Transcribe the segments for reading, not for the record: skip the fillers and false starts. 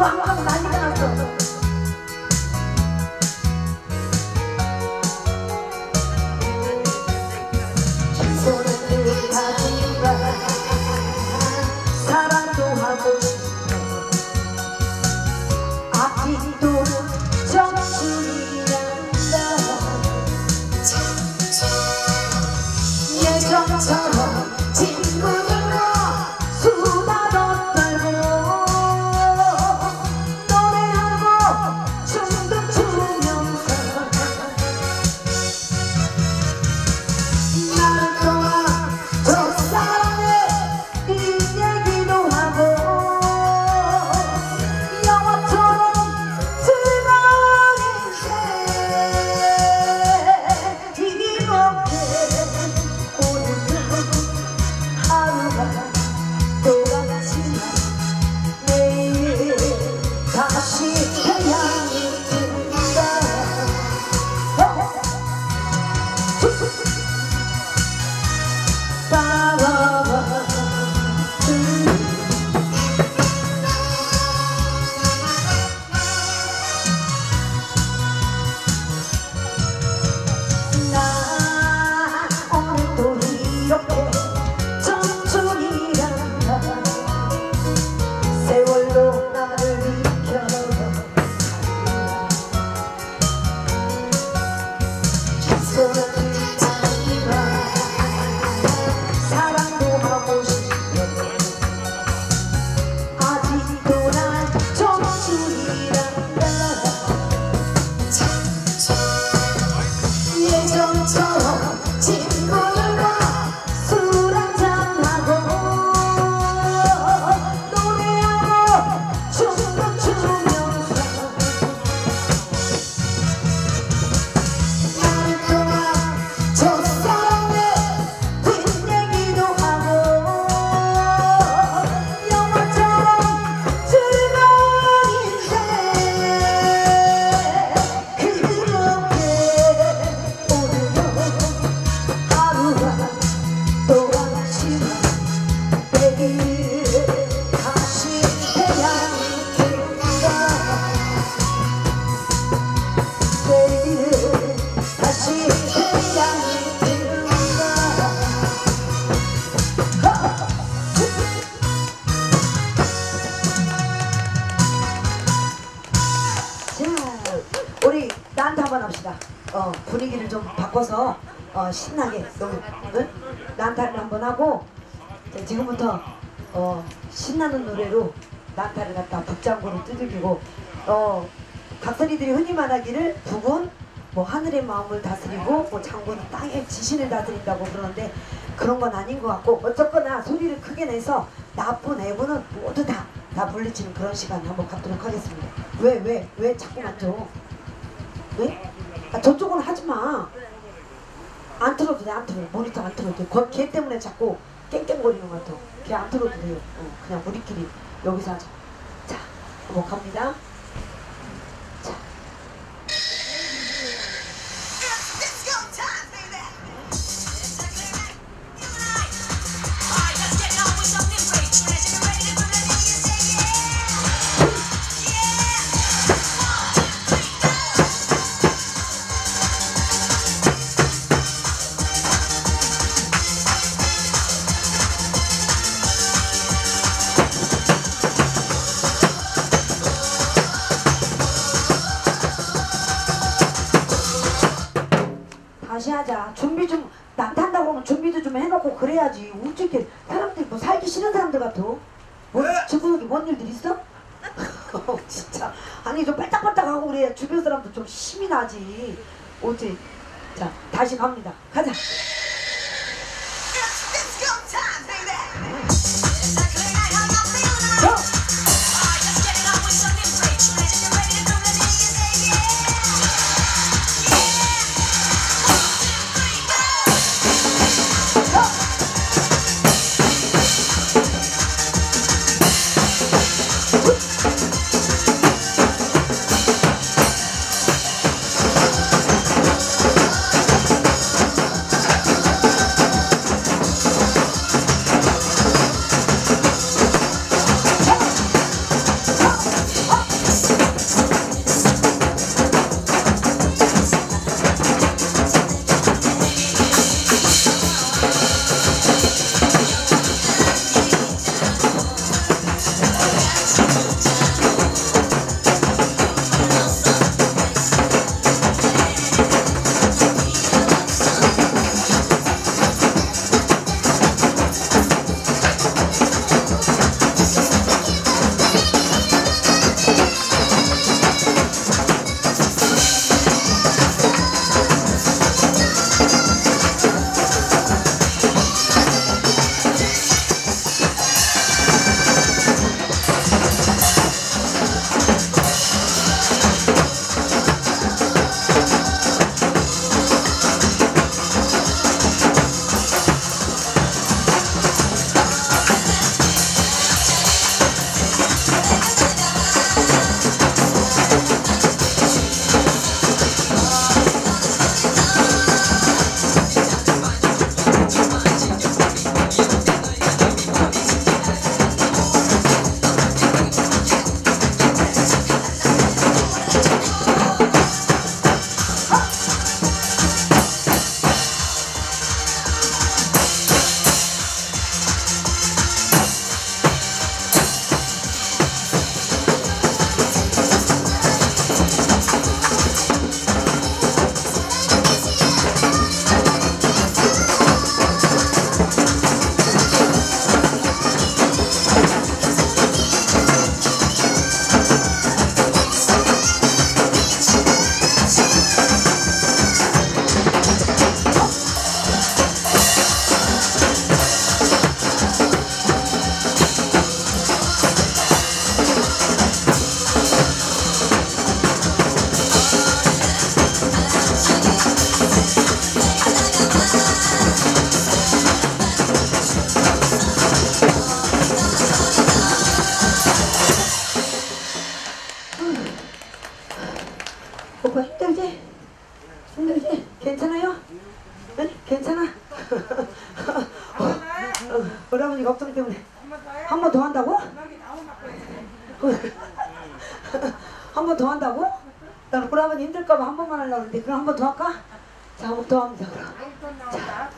한강 난리가 났어. 손을 가지마 사랑도 하고 싶어 아직도 정신이란다 예전처럼 친구들과 수다도 떨고 노래하고 춤도 추면서 나를 떠나 저 사랑의 뒷얘기도 하고 영화처럼 즐거운 인생 이렇게 오늘도 하루가 돌아가지만 내일 다시 태양이 뜬다 나 오늘도 이렇게 청춘이란다 세월로 나를 비켜 손을 잡지마 사랑도 하고 싶어 아직도 난 청춘이란다 예전처럼 친구들과 술 한잔하고 노래하고 춤도 추면서 나를 떠나 저 사랑의 뒷얘기도 하고 영화처럼 즐거운 인생 그렇게 오늘도 하루가 돌아가지만 내일 다시 태양이 뜬다 내일 다시 태양이 뜬다 자, 우리 난타 한번 합시다. 분위기를 좀 바꿔서 신나게 너무 난타를 한번 하고 자, 지금부터 신나는 노래로 난타를 갖다 북장구를 두들기고 각설이들이 흔히 말하기를 북은 뭐 하늘의 마음을 다스리고 뭐 장구는 땅의 지신을 다스린다고 그러는데 그런 건 아닌 것 같고 어쨌거나 소리를 크게 내서 나쁜 애고는 모두 다 물리치는 그런 시간 한번 갖도록 하겠습니다. 왜 자꾸 만져? 왜? 아, 저쪽은 하지마. 안 틀어도 돼, 안 틀어. 모니터 안 틀어도 돼. 걔 때문에 자꾸 깽깽거리는 것 같아. 걔 안 틀어도 돼요. 그냥 우리끼리 여기서 하자. 자, 한번 갑니다. 자. 다시 하자. 준비 좀 난탄다고 그러면 준비도 좀 해놓고 그래야지. 어떻게 사람들이 뭐 살기 싫은 사람들 같아? 뭐 지금 뭔 일들 있어? 진짜 아니 좀 빨딱빨딱하고 그래야 주변 사람도 좀 힘이 나지. 어째? 자 다시 갑니다. 가자. 한 번 더 한다고? 나는 우리 아버님 힘들까봐 한 번만 하려고 했는데 그럼 한 번 더 할까? 자, 한 번 더 합니다. 그럼. 자.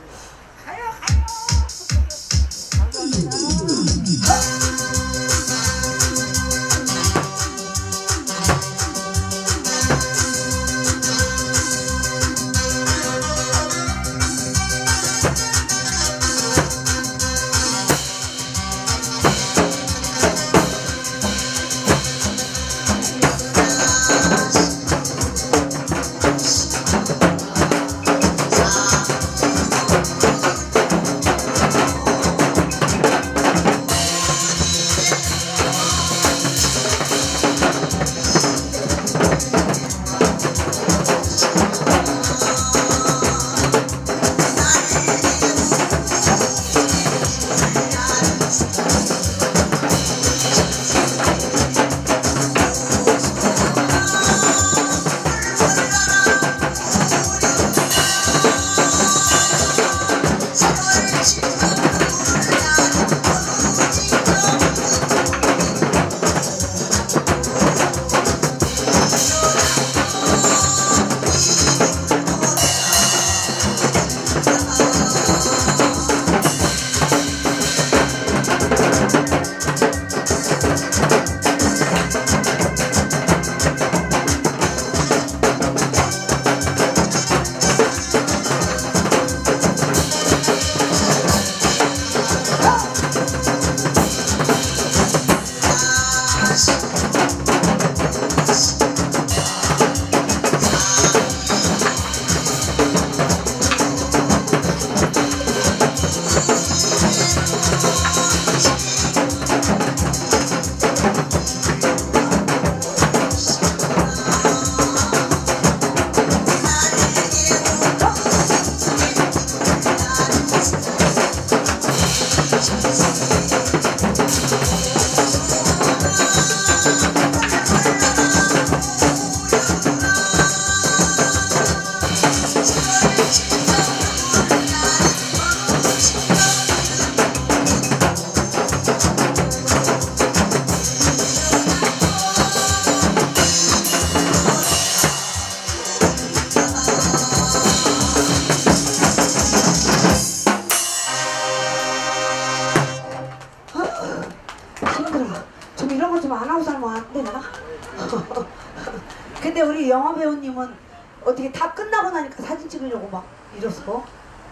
근데 우리 영화 배우님은 어떻게 다 끝나고 나니까 사진 찍으려고 막 이랬어.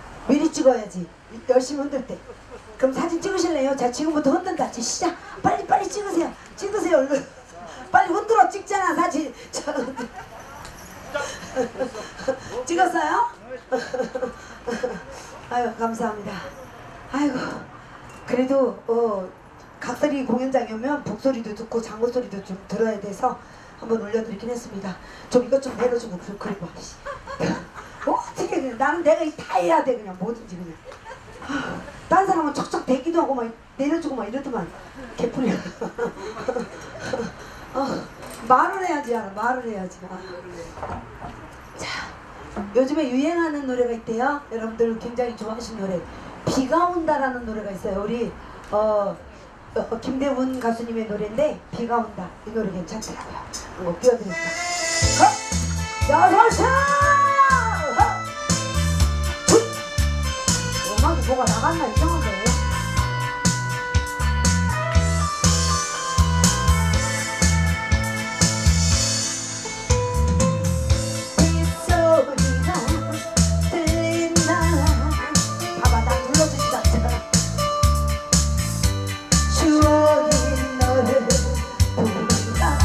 미리 찍어야지. 열심히 흔들 때. 그럼 사진 찍으실래요? 자, 지금부터 흔든다. 시작. 빨리 찍으세요. 찍으세요. 얼른. 빨리 흔들어 찍잖아 사진. 찍었어요? 아유, 감사합니다. 아이고, 그래도 각설이 공연장에 오면 북소리도 듣고 장구 소리도 좀 들어야 돼서 한번 올려드리긴 했습니다. 좀 이것 좀 내려주고 그리고 어떻게 그냥 나는 내가 다 해야 돼. 그냥 뭐든지 그냥. 딴 사람은 척척 대기도 하고 막 내려주고 막 이러더만 개뿔이야. 말을 해야지. 말을 해야지. 자, 요즘에 유행하는 노래가 있대요. 여러분들 굉장히 좋아하시는 노래, 비가 온다라는 노래가 있어요. 우리 김대훈 가수님의 노래인데 비가 온다. 이 노래 괜찮더라고요. 이거 띄워드립니다. 여섯시! 음악이 뭐가 나갔나 이상한데. 빗소리가 들린다. 봐봐, 나 불러주지도 않잖아. 추억이 너를 부른다.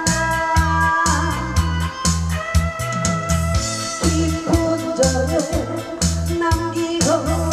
깊은 저를 남기고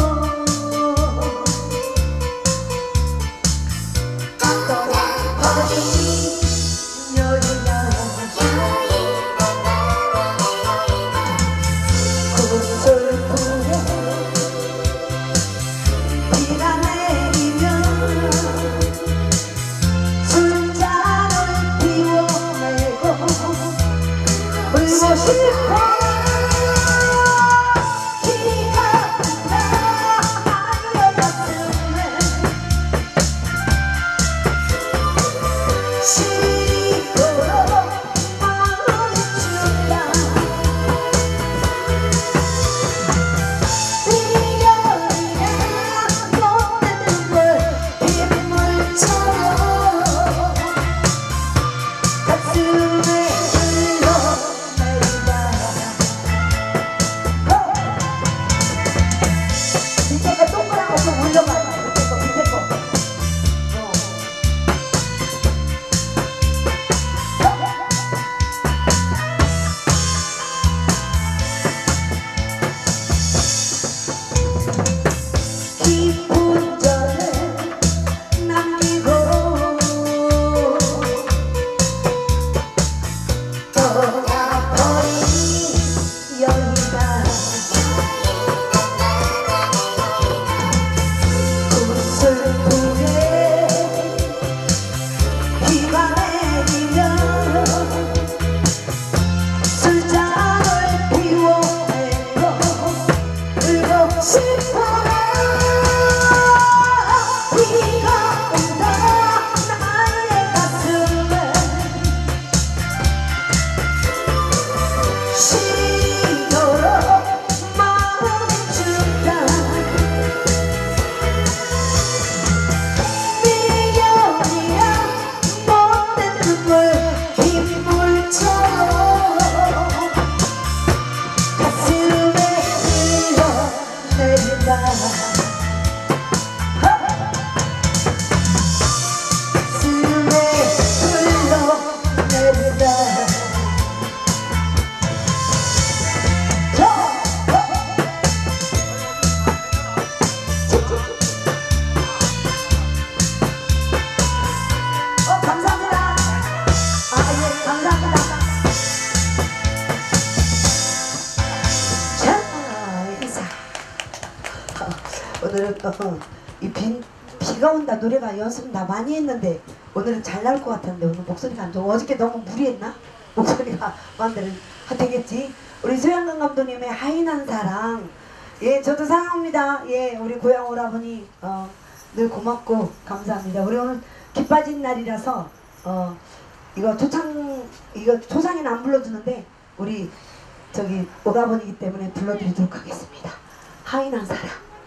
비가 온다 노래가 연습 다 많이 했는데 오늘은 잘 나올 것 같았는데 오늘 목소리가 안 좋아. 어저께 너무 무리했나? 목소리가 마음대로 되겠지. 우리 소양강 감독님의 하인한 사랑, 예 저도 사랑합니다. 예 우리 고향 오라버니 늘 고맙고 감사합니다. 우리 오늘 기 빠진 날이라서 이거 초상에는 안 불러주는데 우리 저기 오라버니이기 때문에 불러드리도록 하겠습니다. 하인한 사랑.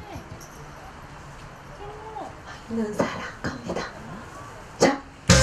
하인한 사랑 갑니다. 자.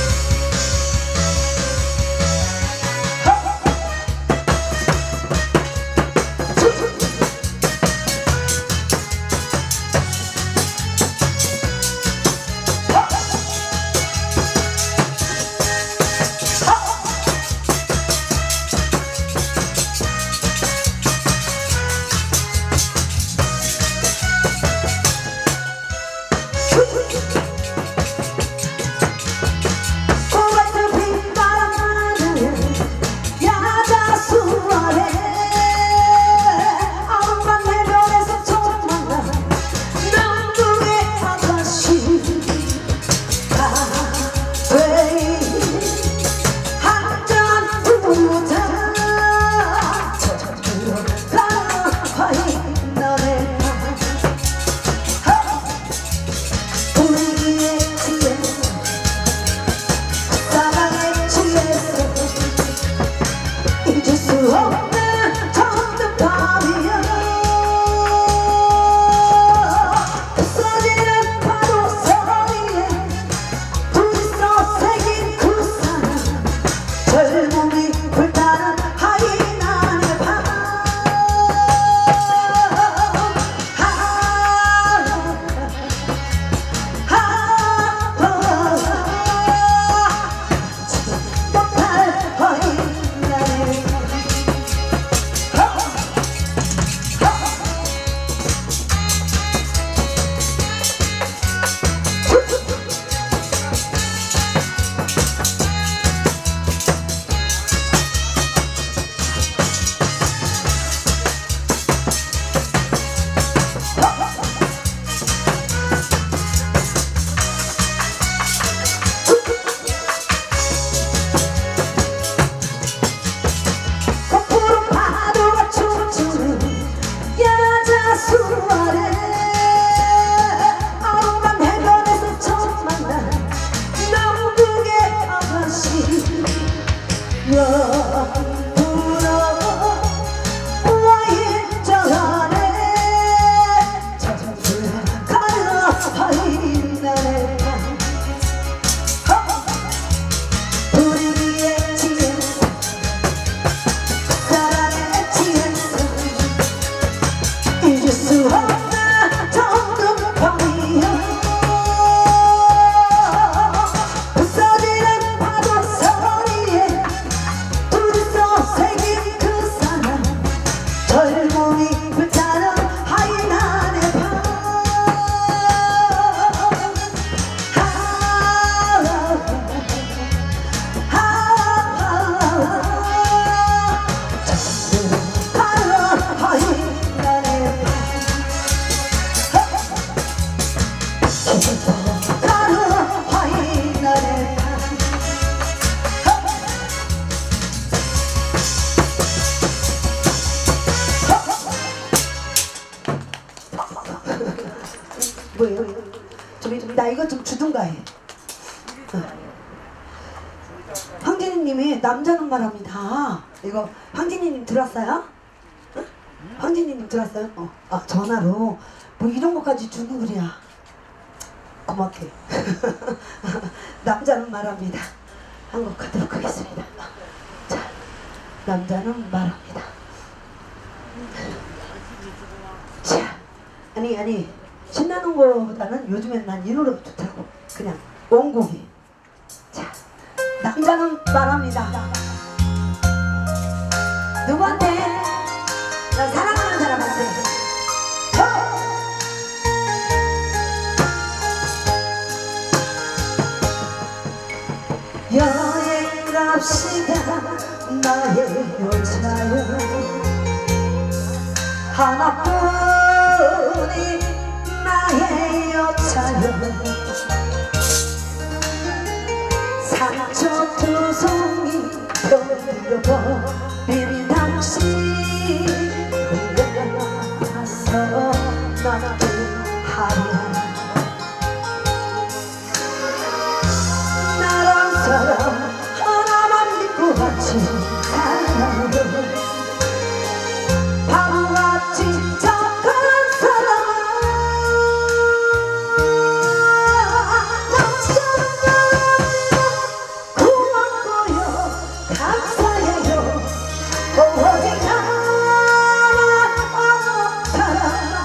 뭐예요? 나 이거 좀 주든가 해. 황진이님이 남자는 말합니다. 이거 황진이님 들었어요? 황진이님 들었어요? 전화로 뭐 이런 것까지 주고 그래야 고맙게. 남자는 말합니다. 한 곡 가도록 하겠습니다. 자, 남자는 말합니다. 자, 아니 신나는 거보다는 요즘엔 난 이 노래가 좋더라고. 그냥 원곡이. 자, 남자는 말합니다. 누구한테? 나 사랑하는 사람한테. 여행 갑시다 나의 여자여. 하나뿐인 나의 나의 여자여 상처 투성이 펴들어 버린 당신 흘려나서 나도 하루 나란 사람 하나만 믿고 같이 살아요 바보같이 착한 사람아 고맙고요 감사해요 오직 나만 사랑아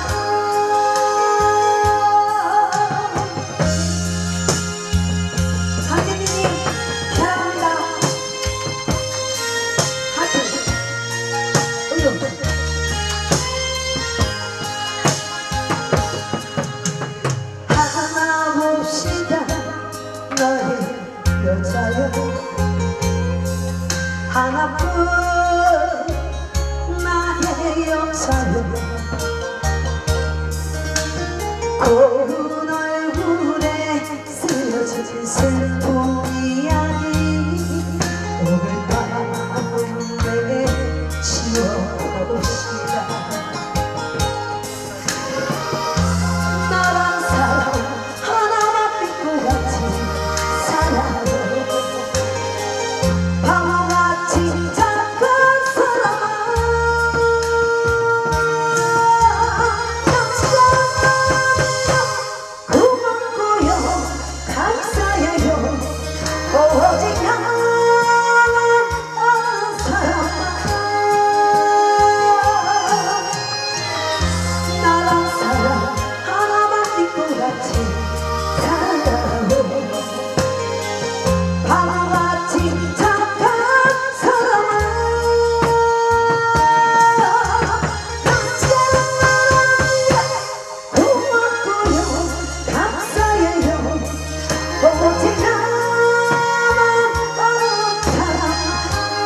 강진님 사랑합니다 하트 하나 봅시다 너의 여자여 하나뿐 나의 여자여 고운 얼굴에 쓰여진 슬픈 이야기 오늘 밤에 지워봅시다 나란 사람 하나만 믿고 같이 살아요 바보같이 착한 사람아 고맙고요 감사해요 오직 나만 사랑아 나란 사람 하나만 믿고 같이 살아요 바보같이 착한 사람아 고맙고요 감사해요 오직 나만 사랑아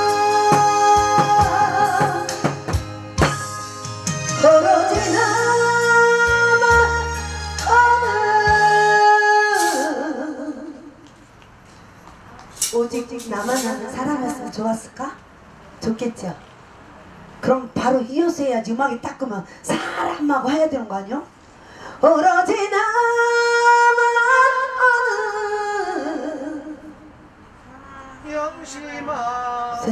오로지 나만 오직 나만 아는 사람이었으면 좋았을까? 좋겠죠? 그럼 바로 이어서 해야지 음악이 딱 끄면 사람하고 해야 되는 거 아니야? 오로지 나만 아는 영심아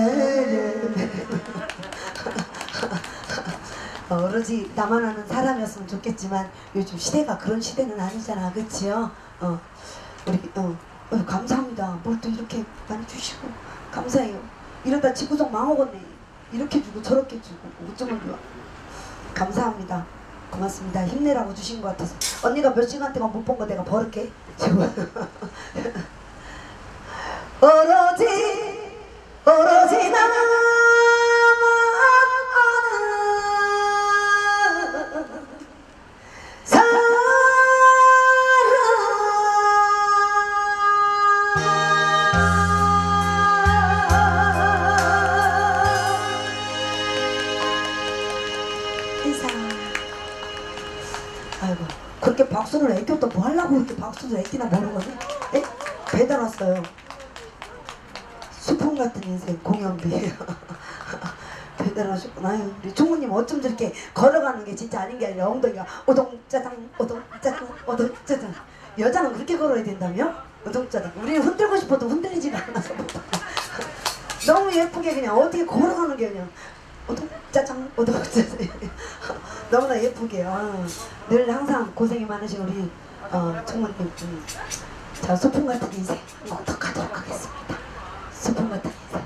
오로지 나만 아는 사람이었으면 좋겠지만 요즘 시대가 그런 시대는 아니잖아, 그치요? 우리 감사합니다. 뭘 또 이렇게 많이 주시고 감사해요. 이러다 지구정 망하겠네. 이렇게 주고 저렇게 주고 어쩌면 좋아. 감사합니다. 고맙습니다. 힘내라고 주신 것 같아서 언니가 몇 시간 동안 못 본 거 내가 버릴게. 오로지 나만 아이고 그렇게 박수를 애껴도 뭐 하려고 이렇게 박수를 애끼나 모르거든. 에? 배달 왔어요. 수풍 같은 인생 공연비. 배달 하셨구나. 아유, 우리 총무님 어쩜 저렇게 걸어가는 게 진짜 아닌 게 아니라 엉덩이가 오동짜장 오동짜장 오동짜장. 여자는 그렇게 걸어야 된다며? 오동짜장. 우리는 흔들고 싶어도 흔들리지가 않아서 너무 예쁘게 그냥 어떻게 걸어가는 게 그냥 오동짜장 오동짜장. 너무나 예쁘게. 늘 항상 고생이 많으신 우리 총무님. 자, 소풍 같은 인생 꼭덕하도록 하겠습니다. 소풍 같은 인생.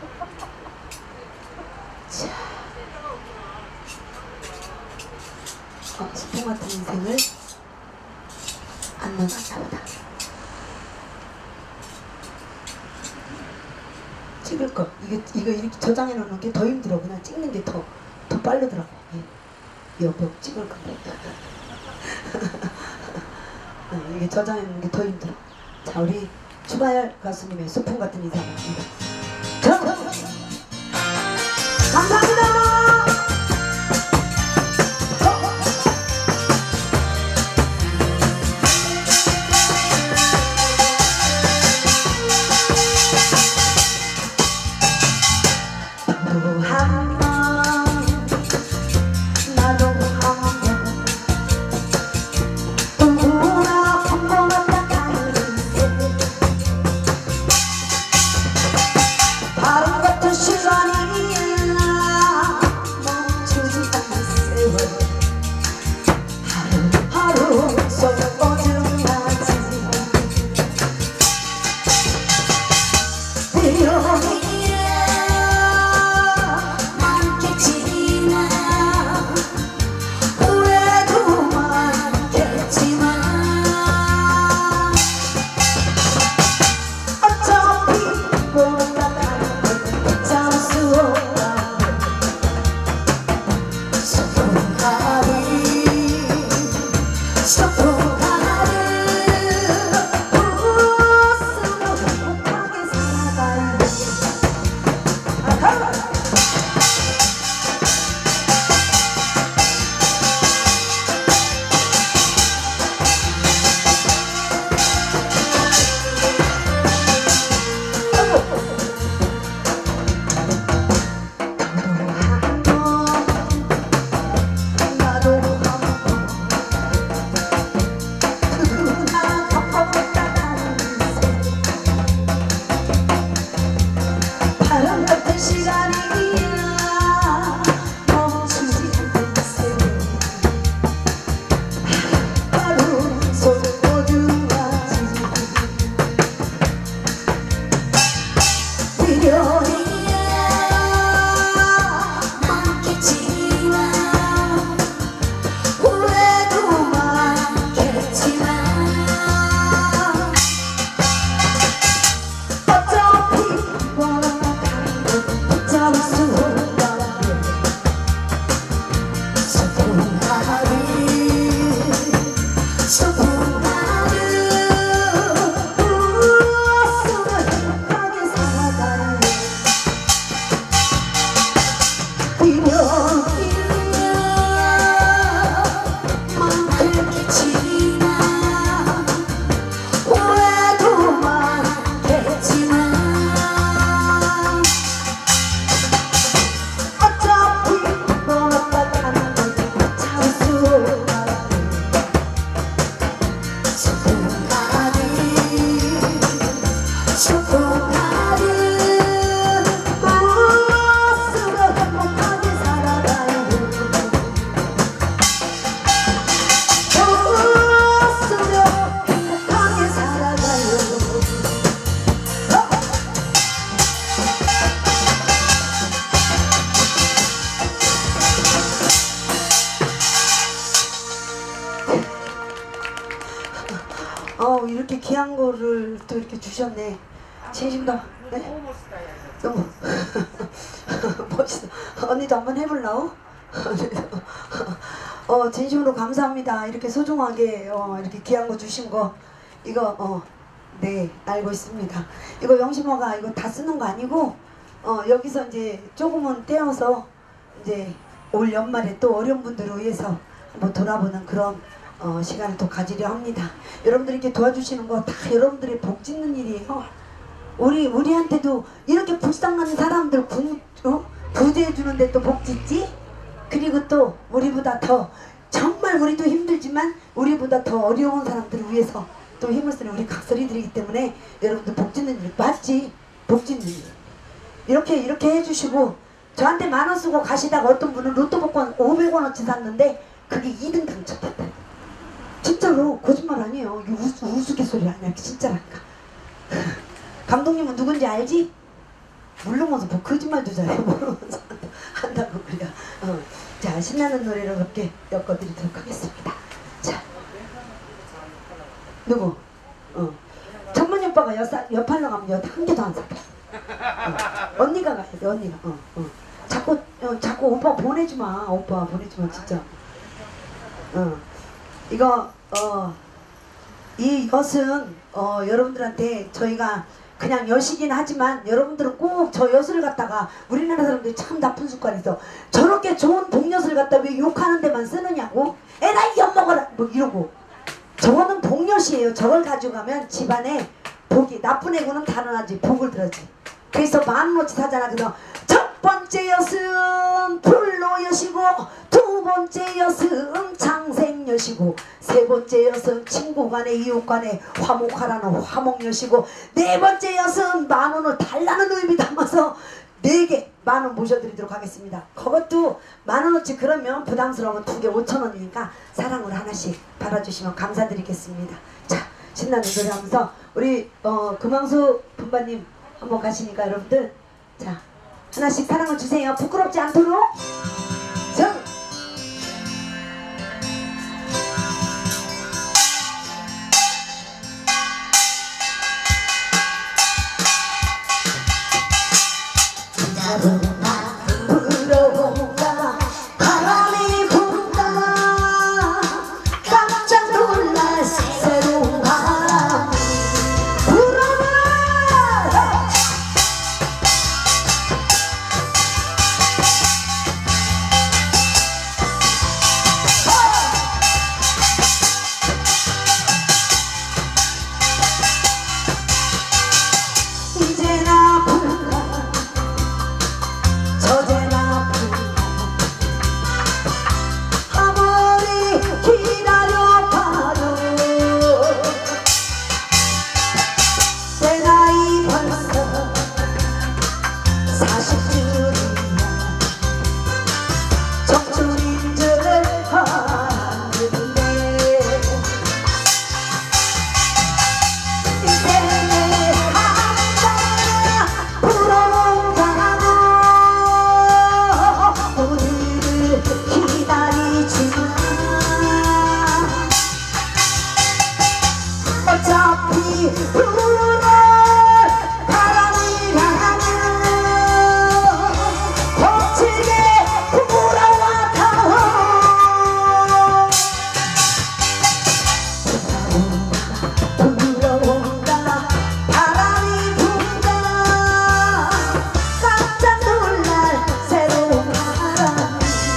자, 소풍 같은 인생을 안 넣었나 보다. 찍을 거. 이거 이렇게 저장해 놓는 게 더 힘들어. 그냥 찍는 게 더 빠르더라고. 여보 찍을 건데. 이게 저장해 놓는 게 더 힘들어. 자, 우리 추가열 가수님의 소풍 같은 인사입니다. 감사합니다. 이렇게 귀한 거를 또 이렇게 주셨네. 진심도 네? 너무 멋있어. 언니도 한번 해볼라고? 진심으로 감사합니다. 이렇게 소중하게 이렇게 귀한 거 주신 거 이거 네 알고 있습니다. 이거 영심어가 이거 다 쓰는 거 아니고 여기서 이제 조금은 떼어서 이제 올 연말에 또 어려운 분들을 위해서 한번 돌아보는 그런 시간을 또 가지려 합니다. 여러분들이 이렇게 도와주시는 거 다 여러분들의 복 짓는 일이에요. 우리한테도 이렇게 불쌍한 사람들 부재해 주는데 또 복 짓지? 그리고 또 우리보다 더 정말 우리도 힘들지만 우리보다 더 어려운 사람들을 위해서 또 힘을 쓰는 우리 각설이들이기 때문에 여러분들 복 짓는 일 맞지? 복 짓는 일 이렇게 해주시고 저한테 10,000원 쓰고 가시다가 어떤 분은 로또 복권 500원어치 샀는데 그게 2등 당첨됐다. 진짜로 거짓말 아니에요. 이게 우스갯소리 아니야. 진짜라니까. 감독님은 누군지 알지? 물르면서 뭐 거짓말도 잘해. 모르면서 한다고 그래. 자, 신나는 노래로 몇 개 엮어드리도록 하겠습니다. 자, 누구? 정만이 오빠가 옆팔로 가면 한 개도 안 사겨. 언니가 가야 돼. 언니가. 자꾸 오빠 보내지마. 오빠 보내지마 진짜. 이것은 여러분들한테 저희가 그냥 여시긴 하지만 여러분들은 꼭 저 엿을 갖다가 우리나라 사람들이 참 나쁜 습관이 있어. 저렇게 좋은 복엿을 갖다 왜 욕하는 데만 쓰느냐고. 에라 이 엿먹어라 뭐 이러고. 저거는 복엿이에요. 저걸 가지고 가면 집안에 복이 나쁜 애고는 단언하지 복을 들었지. 그래서 10,000원어치 사잖아. 그래서 첫 번째 엿은 불로엿이고 두 번째 엿은 장생엿이고 세 번째 엿은 친구간에 이웃간에 화목하라는 화목엿이고 네 번째 엿은 10,000원을 달라는 의미 담아서 4개 10,000원 모셔드리도록 하겠습니다. 그것도 10,000원어치 그러면 부담스러우면 2개 5,000원이니까 사랑으로 하나씩 받아주시면 감사드리겠습니다. 자, 신나는 노래 하면서 우리 금왕수 분바님 한번 가시니까 여러분들 자 하나씩 사랑을 주세요. 부끄럽지 않도록. 정. 불어온다 바람이 분다 깜짝 놀랄 새로운 바람이 불어라. 이제나 불러 저제나 불러 아무리 기다려봐도 내 나이 벌써 40줄이야 청춘인 줄 알았는데 인생의 한바람 불어온다고 오늘을 기다리지만 어차피 불어 바람이 나면 거칠게 불어와도 불어온다 바람이 분다 깜짝 놀랄 새로운 바람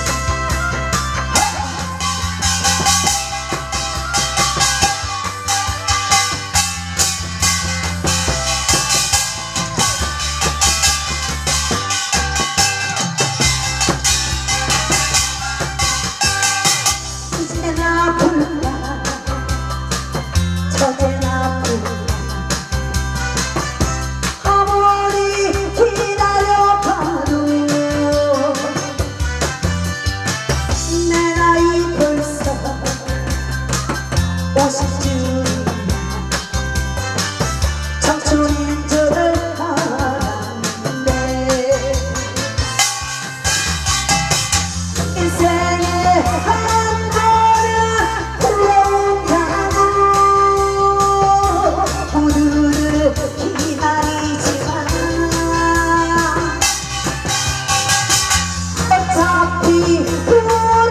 이제나 불러 저제나 불러 아무리 기다려봐도 내 나이 벌써 50줄이야 청춘인 줄 알았는데 인생의 한 번은 불어온다고 오늘을 기다리지만 어차피 불어올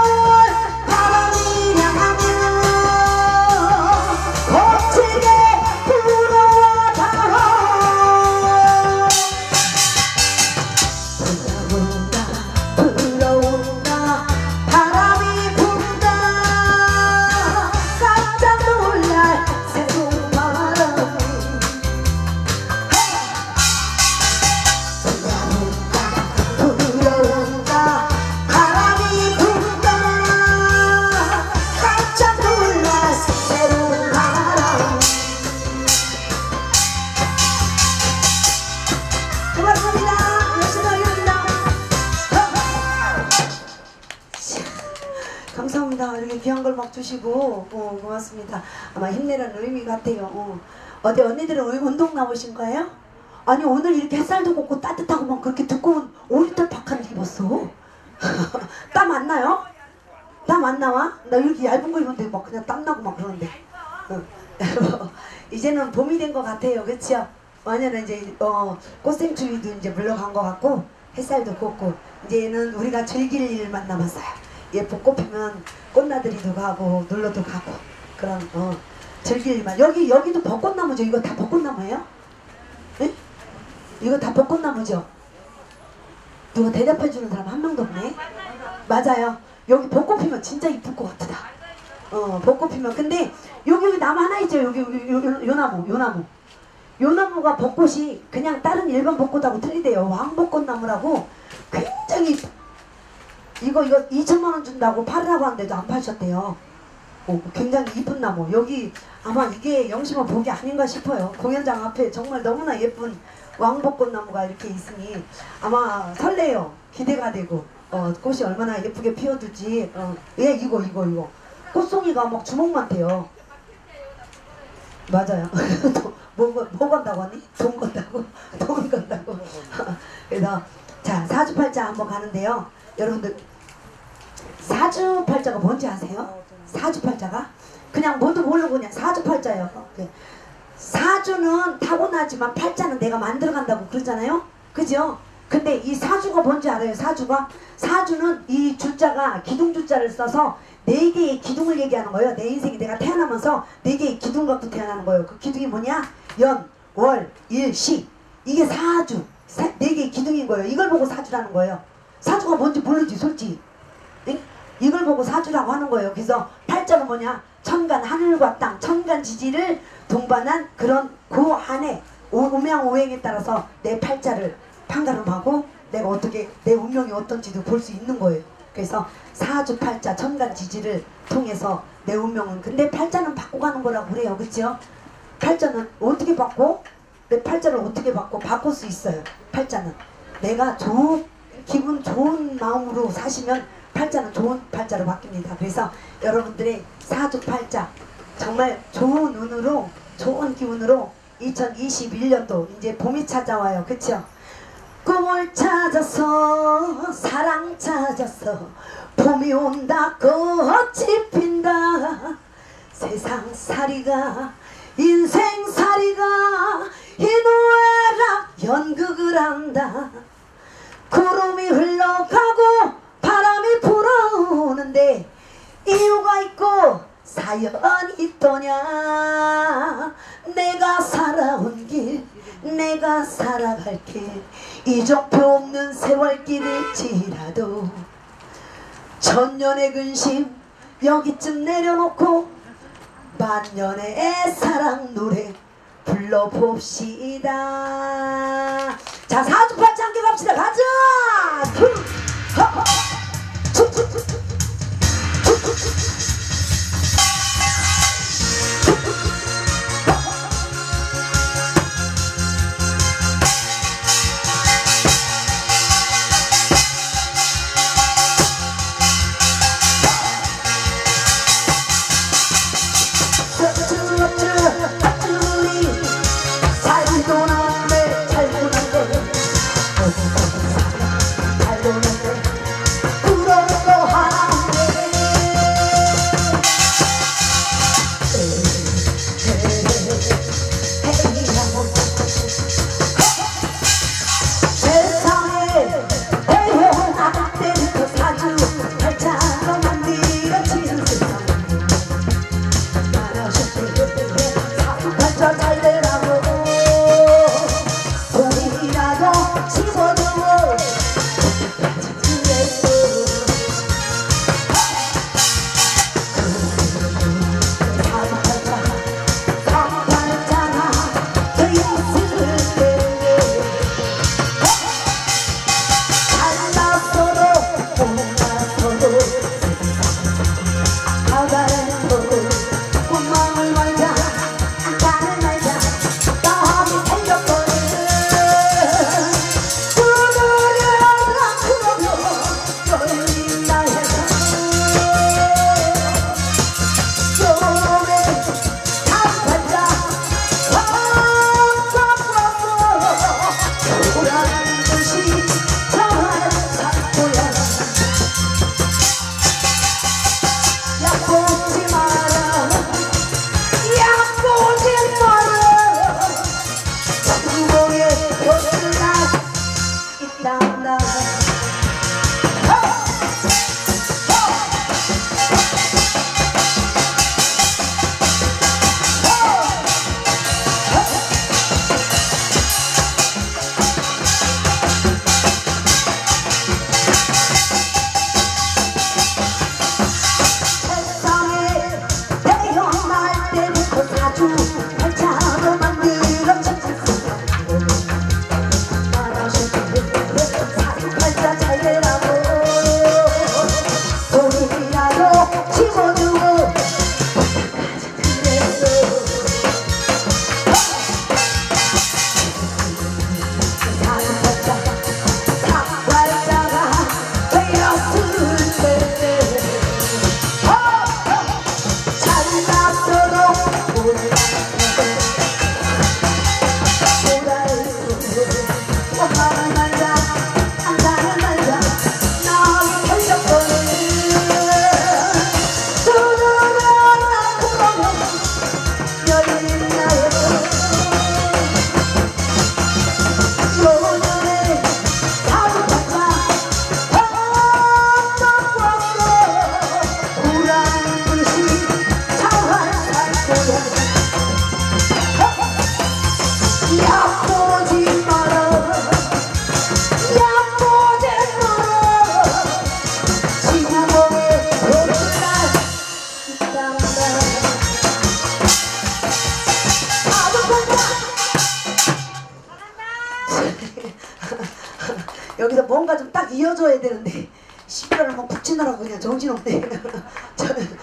바람이 나면 거칠게 불어와도 불어온다 불어온다 바람이 분다 깜짝 놀랄 새로운 바람이 불어온다 바람이 분다 깜짝 놀랄 새로운 바람. 고맙습니다. 열심히 하겠습니다. 감사합니다. 이렇게 귀한 걸 막 주시고 고맙습니다. 아마 힘내라는 의미 같아요. 어디 언니들은 운동 나오신 거예요? 아니 오늘 이렇게 햇살도 곱고 따뜻하고 막 그렇게 두꺼운 5리터 박하를 입었어. 땀 안 나요? 땀 안 나와? 나 이렇게 얇은 거 입었는데 막 그냥 땀 나고 막 그러는데. 이제는 봄이 된 것 같아요. 그렇죠? 왜냐면 이제 꽃생추위도 이제 물러간 것 같고 햇살도 곱고 이제는 우리가 즐길 일만 남았어요. 예, 벚꽃 피면 꽃나들이도 가고 놀러도 가고 그런 즐길 일만. 여기도 벚꽃나무죠? 이거 다 벚꽃나무예요? 예? 이거 다 벚꽃나무죠? 누가 대답해주는 사람 한 명도 없네? 맞아요. 여기 벚꽃 피면 진짜 이쁠 것 같다. 벚꽃 피면. 근데 여기 나무 하나 있죠? 여기 요 나무. 요 나무가 벚꽃이 그냥 다른 일반 벚꽃하고 틀리대요. 왕벚꽃나무라고 굉장히 이거 2천만 원 준다고 팔으라고 하는데도 안 파셨대요. 굉장히 이쁜 나무. 여기 아마 이게 영심한 복이 아닌가 싶어요. 공연장 앞에 정말 너무나 예쁜 왕벚꽃나무가 이렇게 있으니 아마 설레요. 기대가 되고 꽃이 얼마나 예쁘게 피어들지. 예, 이거 꽃송이가 막 주먹만 돼요. 맞아요. 뭐 건다고 하니? 돈 건다고? 그래서 자 사주팔자 한번 가는데요. 여러분들 사주팔자가 뭔지 아세요? 사주팔자가? 그냥 뭐도 모르고 그냥 사주팔자예요. 사주는 타고나지만 팔자는 내가 만들어간다고 그러잖아요. 그죠? 근데 이 사주가 뭔지 알아요? 사주가? 사주는 이 주자가 기둥주자를 써서 4개의 기둥을 얘기하는 거예요. 내 인생이 내가 태어나면서 4개의 기둥 갖고 태어나는 거예요. 그 기둥이 뭐냐? 연, 월, 일, 시. 이게 사주. 4개의 기둥인 거예요. 이걸 보고 사주라는 거예요. 사주가 뭔지 모르지 솔직히. 네? 이걸 보고 사주라고 하는 거예요. 그래서 팔자는 뭐냐? 천간 하늘과 땅, 천간지지를 동반한 그런 그 안에 오명오행에 따라서 내 팔자를 판가름하고 내가 어떻게 내 운명이 어떤지도 볼 수 있는 거예요. 그래서 사주팔자 천간지지를 통해서 내 운명은 근데 팔자는 바꿔가는 거라고 그래요. 그렇죠? 팔자는 어떻게 바꿔? 내 팔자를 어떻게 바꿀 수 있어요. 팔자는 내가 기분 좋은 마음으로 사시면 팔자는 좋은 팔자로 바뀝니다. 그래서 여러분들의 사주팔자 정말 좋은 운으로 좋은 기운으로 2021년도 이제 봄이 찾아와요. 그쵸? 꿈을 찾아서 사랑 찾아서 봄이 온다 꽃이 핀다 세상살이가 인생살이가 희노애락 연극을 한다 구름이 흘러가고 바람이 불어오는데 이유가 있고 사연이 있더냐 내가 살아온 길 내가 살아갈 길 이정표 없는 세월길일지라도 천년의 근심 여기쯤 내려놓고 만년의 사랑 노래 불러봅시다. 자 사주팔자 함께 갑시다. 가자. 여기서 뭔가 좀 딱 이어줘야 되는데 시비를 막 북치느라고 그냥 정신없네. 저는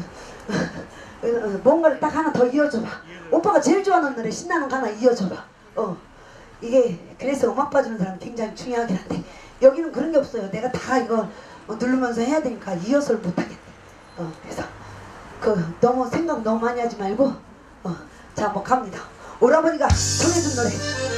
뭔가를 딱 하나 더 이어줘봐. 오빠가 제일 좋아하는 노래 신나는 거 하나 이어줘봐. 이게 그래서 음악 봐주는 사람 굉장히 중요하긴 한데 여기는 그런 게 없어요. 내가 다 이거 누르면서 해야 되니까 이어서를 못하겠네. 그래서 너무 생각 너무 많이 하지 말고 자 뭐 갑니다. 오라버니가 정해준 노래.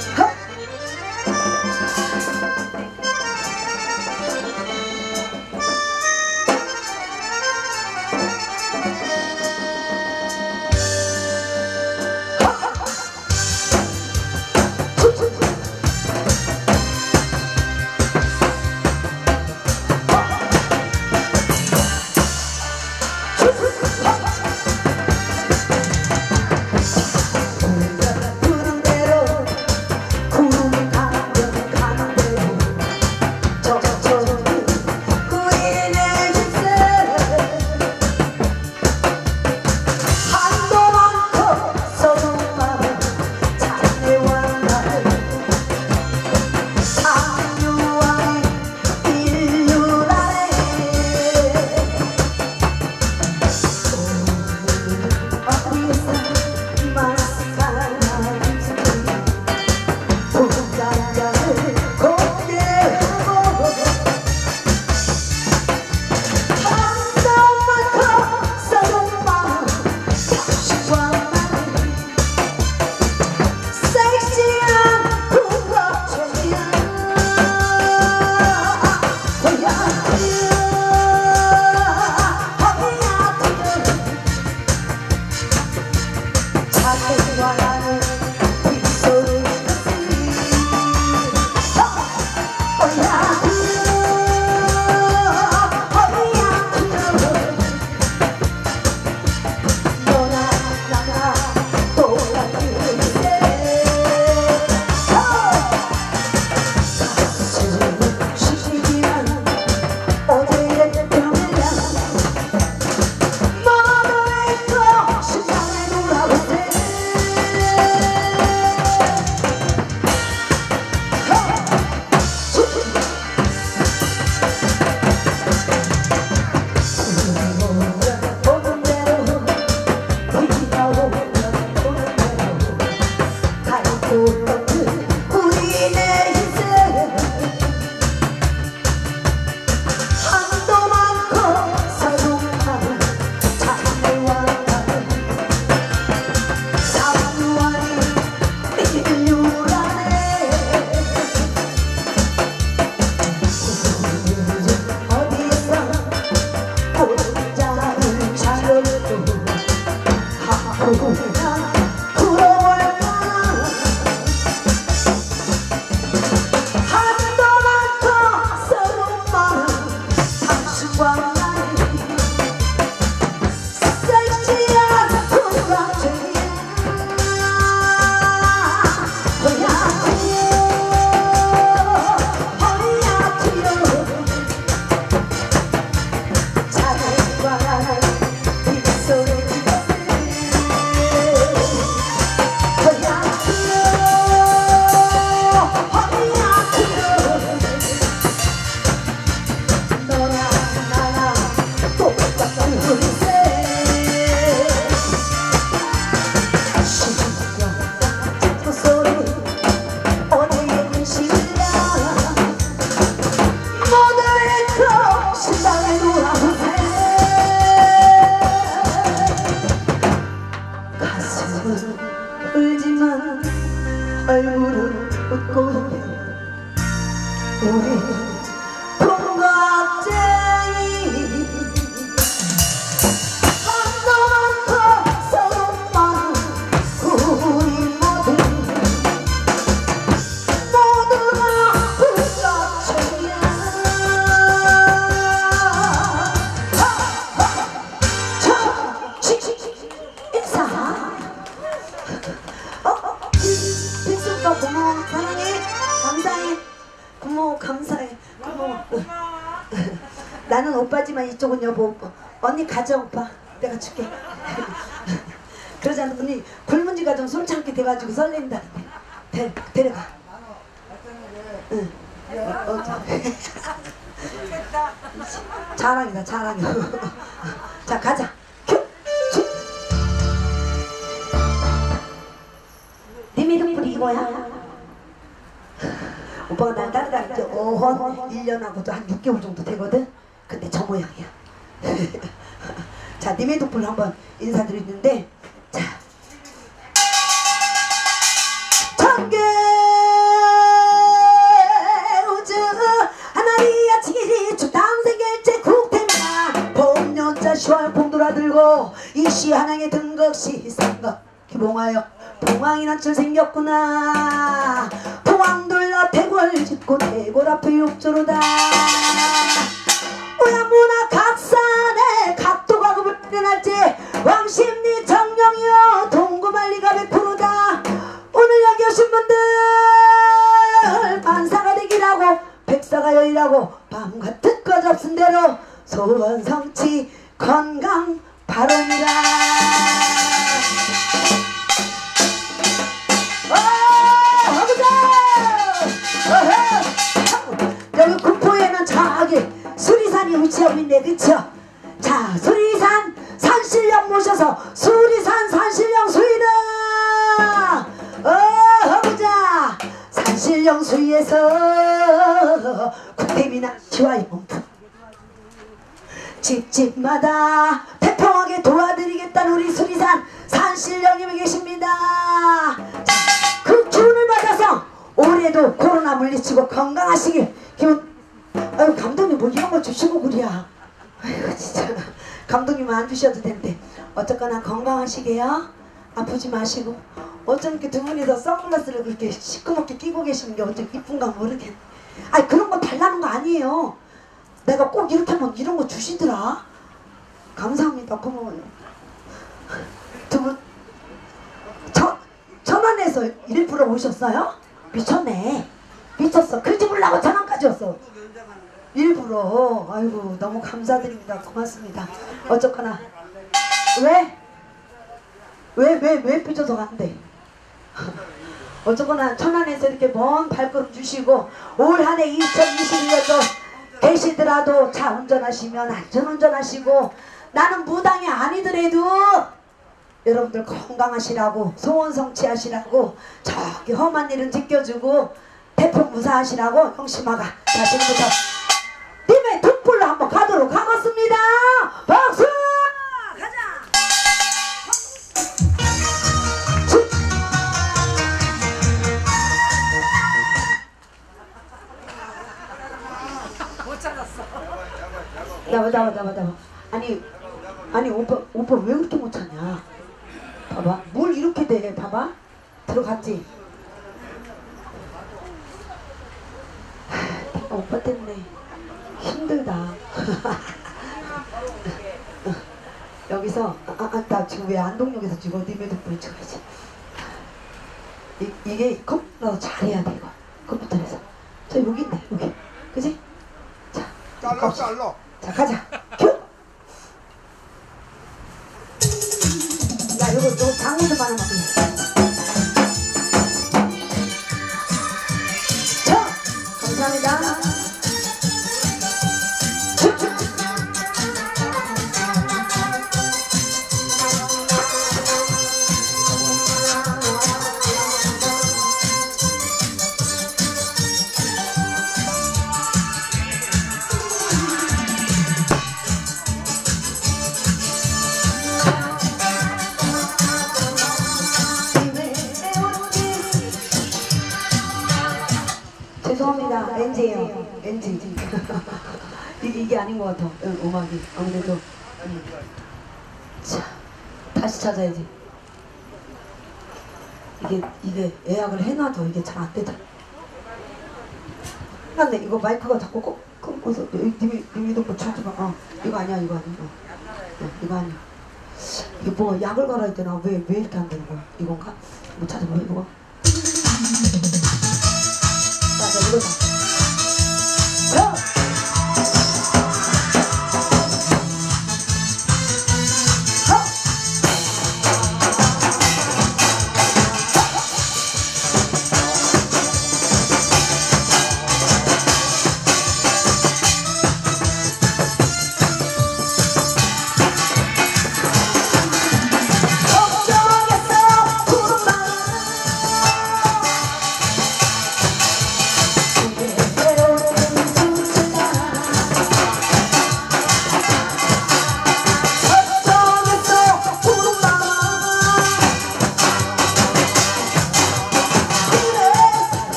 울지만 얼굴은 웃고 있네. 우리 동갑쟁이 한동안 서로만 우리 모두가 동갑쟁이야. 인사. 필수가 고마워. 사랑해. 감사해. 고마워. 감사해. 고마워. 나는 오빠지만 이쪽은 여보 오빠. 언니 가자 오빠. 내가 줄게. 그러지 않으면 굶은 지가 좀 손 참게 돼가지고 설렌다. 데려가. 응. 자랑이다 자랑이. 자 가자. 님이 덕분이 이거야? 오빠가 날 따라다닐 때 1년하고도 한 6개월 정도 되거든? 근데 저 모양이야. 자, 님의 덕분을 한번 인사드리는데, 자. 청계 우주 하나이야 치기지 주당생일제 국태나 봄연자 10월 봄돌아 들고 이시 한양의 등극시 삼각 기봉하여 봉황이나철 생겼구나. 봉황둘러 대궐 짓고 대궐 앞에 욕조로다. 오양문화 각산에 각도가급을 일어날지 왕십리 정령이여 동구만리가 100%다. 오늘 여기 오신 분들 만사가 되기라고 백사가 여의라고 밤같은 것 없은 대로 소원성취 건강 발언이라. 여기 군포에는 저기 수리산이 위치하고 있네. 그쵸? 자, 수리산 산신령 모셔서 수리산 산신령 수위다. 허보자 산신령 수위에서 국대미나 시와 영풍 집집마다 태평하게 도와드리겠다는 우리 수리산 산신령님이 계십니다. 자, 그 기운을 받아서 올해도 코로나 물리치고 건강하시길 기운. 아유 감독님 뭐 이런 거 주시고 그래야. 아이고 진짜 감독님은 안 주셔도 되는데 어쨌거나 건강하시게요. 아프지 마시고. 어쩜 이렇게 두 분이서 선글라스를 그렇게 시커멓게 끼고 계시는 게 어쩜 이쁜가 모르겠네. 아니 그런 거 달라는 거 아니에요. 내가 꼭 이렇게 하면 이런 거 주시더라. 감사합니다. 고마워요. 두 분 천안에서 일부러 오셨어요? 미쳤네. 미쳤어. 그 집 올라고 천안까지 왔어. 일부러. 아이고 너무 감사드립니다. 고맙습니다. 어쨌거나 왜 삐져서 간대. 어쨌거나 천안에서 이렇게 먼 발걸음 주시고 올 한 해 2021년도 계시더라도 차 운전하시면 안전운전하시고 나는 무당이 아니더라도 여러분들 건강하시라고 소원 성취하시라고 저기 험한 일은 지켜주고 태풍 무사하시라고 형심아가 자 지금부터 님의 득불로 한번 가도록 하겠습니다. 박수! 가자! 못 찾았어. 나와. 아니 오빠 왜 그렇게 못 찾냐? 봐봐 뭘 이렇게 돼. 봐봐 들어갔지. 오빠 때문에 힘들다. 여기서 나 지금 왜 안동역에서 지금 님의 덕분에 찍어야지. 이게 컴퓨터라도 잘해야 돼. 이거 컴퓨터에서 저 여기 있네. 여기 그지? 자 잘라 자 가자. 큐! 야 요거 장문 좀 하나만 자 감사합니다. 죄송합니다. NG예요. NG. 이게 아닌 것 같아. 음악이 아무래도. 자 다시 찾아야지. 이게 예약을 해놔도 이게 잘 안 되더라. 근데 이거 마이크가 자꾸 끊고서 님이 좀 찾아봐. 이거 아니야. 이거 아니야. 이게 뭐 약을 갈아야 되나? 왜 이렇게 안 되는 거야? 이건가? 뭐 찾아봐 이거. 자, 이거 자.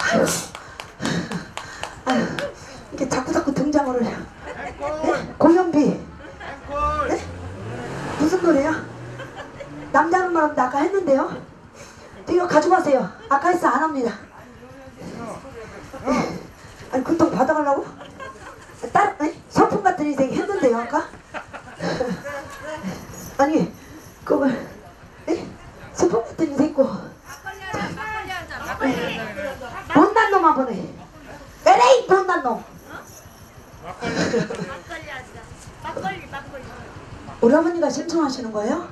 아유, 아유, 이게 자꾸 등장을 해요. 네? 공연비. 네? 무슨 노래야? 남자는 말은 아까 했는데요. 이거 가져가세요. 아까 했어 안 합니다. 네. 아니 금방 받아가려고? 딸 소품 같은 인생 했는데요 아까? 아니 그걸 소품 같은 인생 있고 못난 놈 한번 해. 에레이 못난 놈. 우리 어머니가 신청하시는 거예요?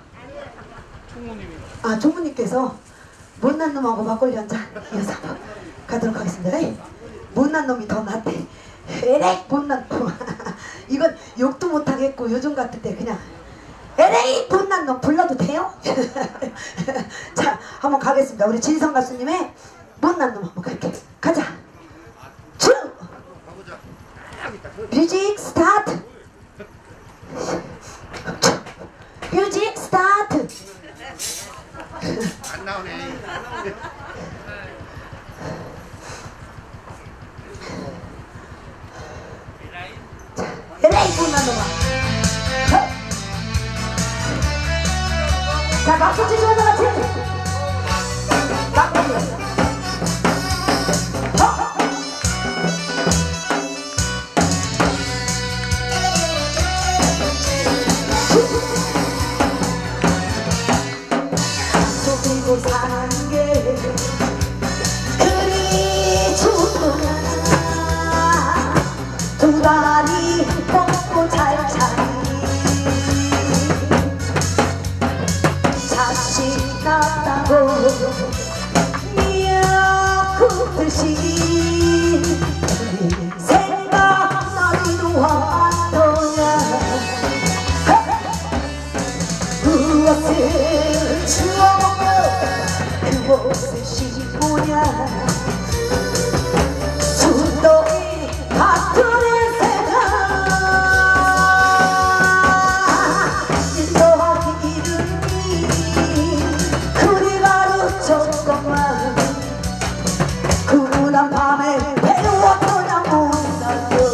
아 총무님께서 못난 놈하고 막걸리 한잔 이어서 한번 가도록 하겠습니다. 에이, 못난 놈이 더 낫대. 에레이 못난 놈. 이건 욕도 못하겠고 요즘 같을 때 그냥 에레이 못난 놈 불러도 돼요? 자 한번 가겠습니다. 우리 진성 가수님의 못난 놈 한번 갈게. 가자. 큐! 뮤직 스타트. 뮤직 스타트. 안 나오네. 에레이 못난 놈아. 자 박수 치시면 다 같이. 막걸리. 속이고 사는 게 그리 좋구나. 두 다리 뻗고 잘 차니 자식 낳았다고 미역국듯이 생각나기도 하더냐. 무엇을 주워먹고 그곳을 씹고냐. 수도이 같은 세상 일 더하기 이름이 그리 가르쳤건만 그무난 밤에 배웠더냐 못나도.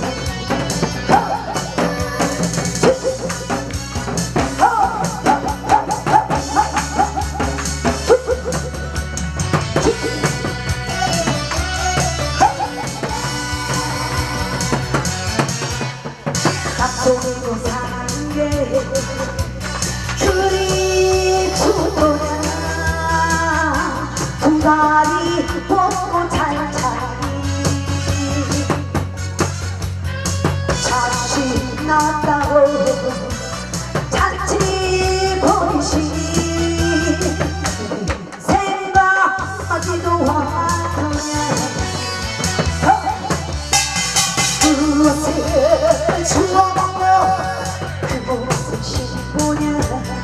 속이고 사는 게 그리 좋더냐. 두 다리 뻗고 잘 차니 자식 낳았다고 잔치 버리시니 생각하지도 않더냐. 무엇을 주워먹고 그곳을 씹고냐.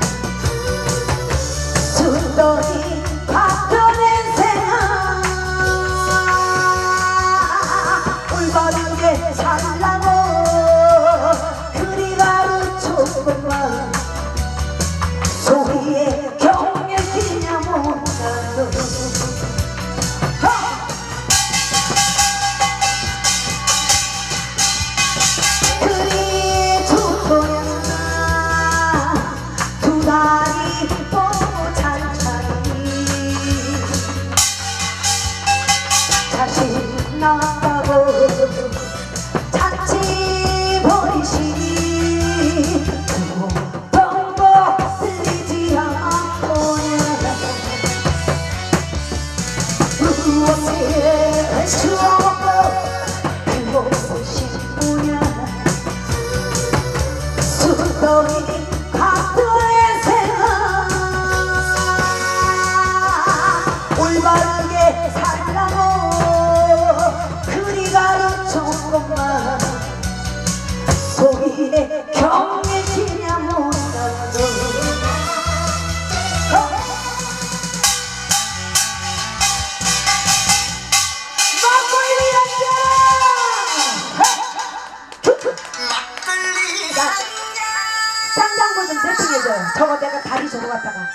순돌이 바꿔낸 생각 올바르게 살라고 그리 가르쳤건만 소리에 경력이냐 못나도. 자식 낳았다고 잔치 버리시니 병도 들리지 않고냐. 무엇을 주워먹고 그곳을 씹고냐. 수도이 같은 생각 올바르게 살라고 그리 가르쳤건만 소리에 경례지냐 못나도. 막걸리 한잔. 쌍장구 좀 세팅해줘요. 저거 내가 다리 저거 갖다가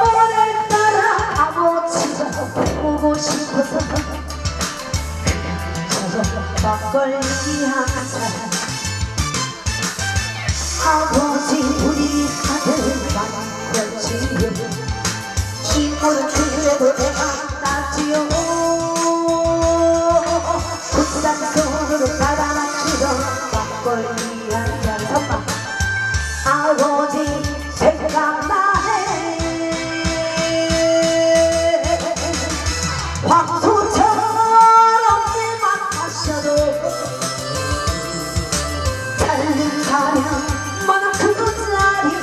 오늘따라 아버지가 보고 싶어서 막걸리 한잔 아버지 우리 아들만 걸치면 힘으로 그래도 내가 낫지요 부산 손으로 따라 마시던 막걸리 한잔 선방 아버지 생각나네 황소처럼 내만 마셔도 살는 사람만 그 자리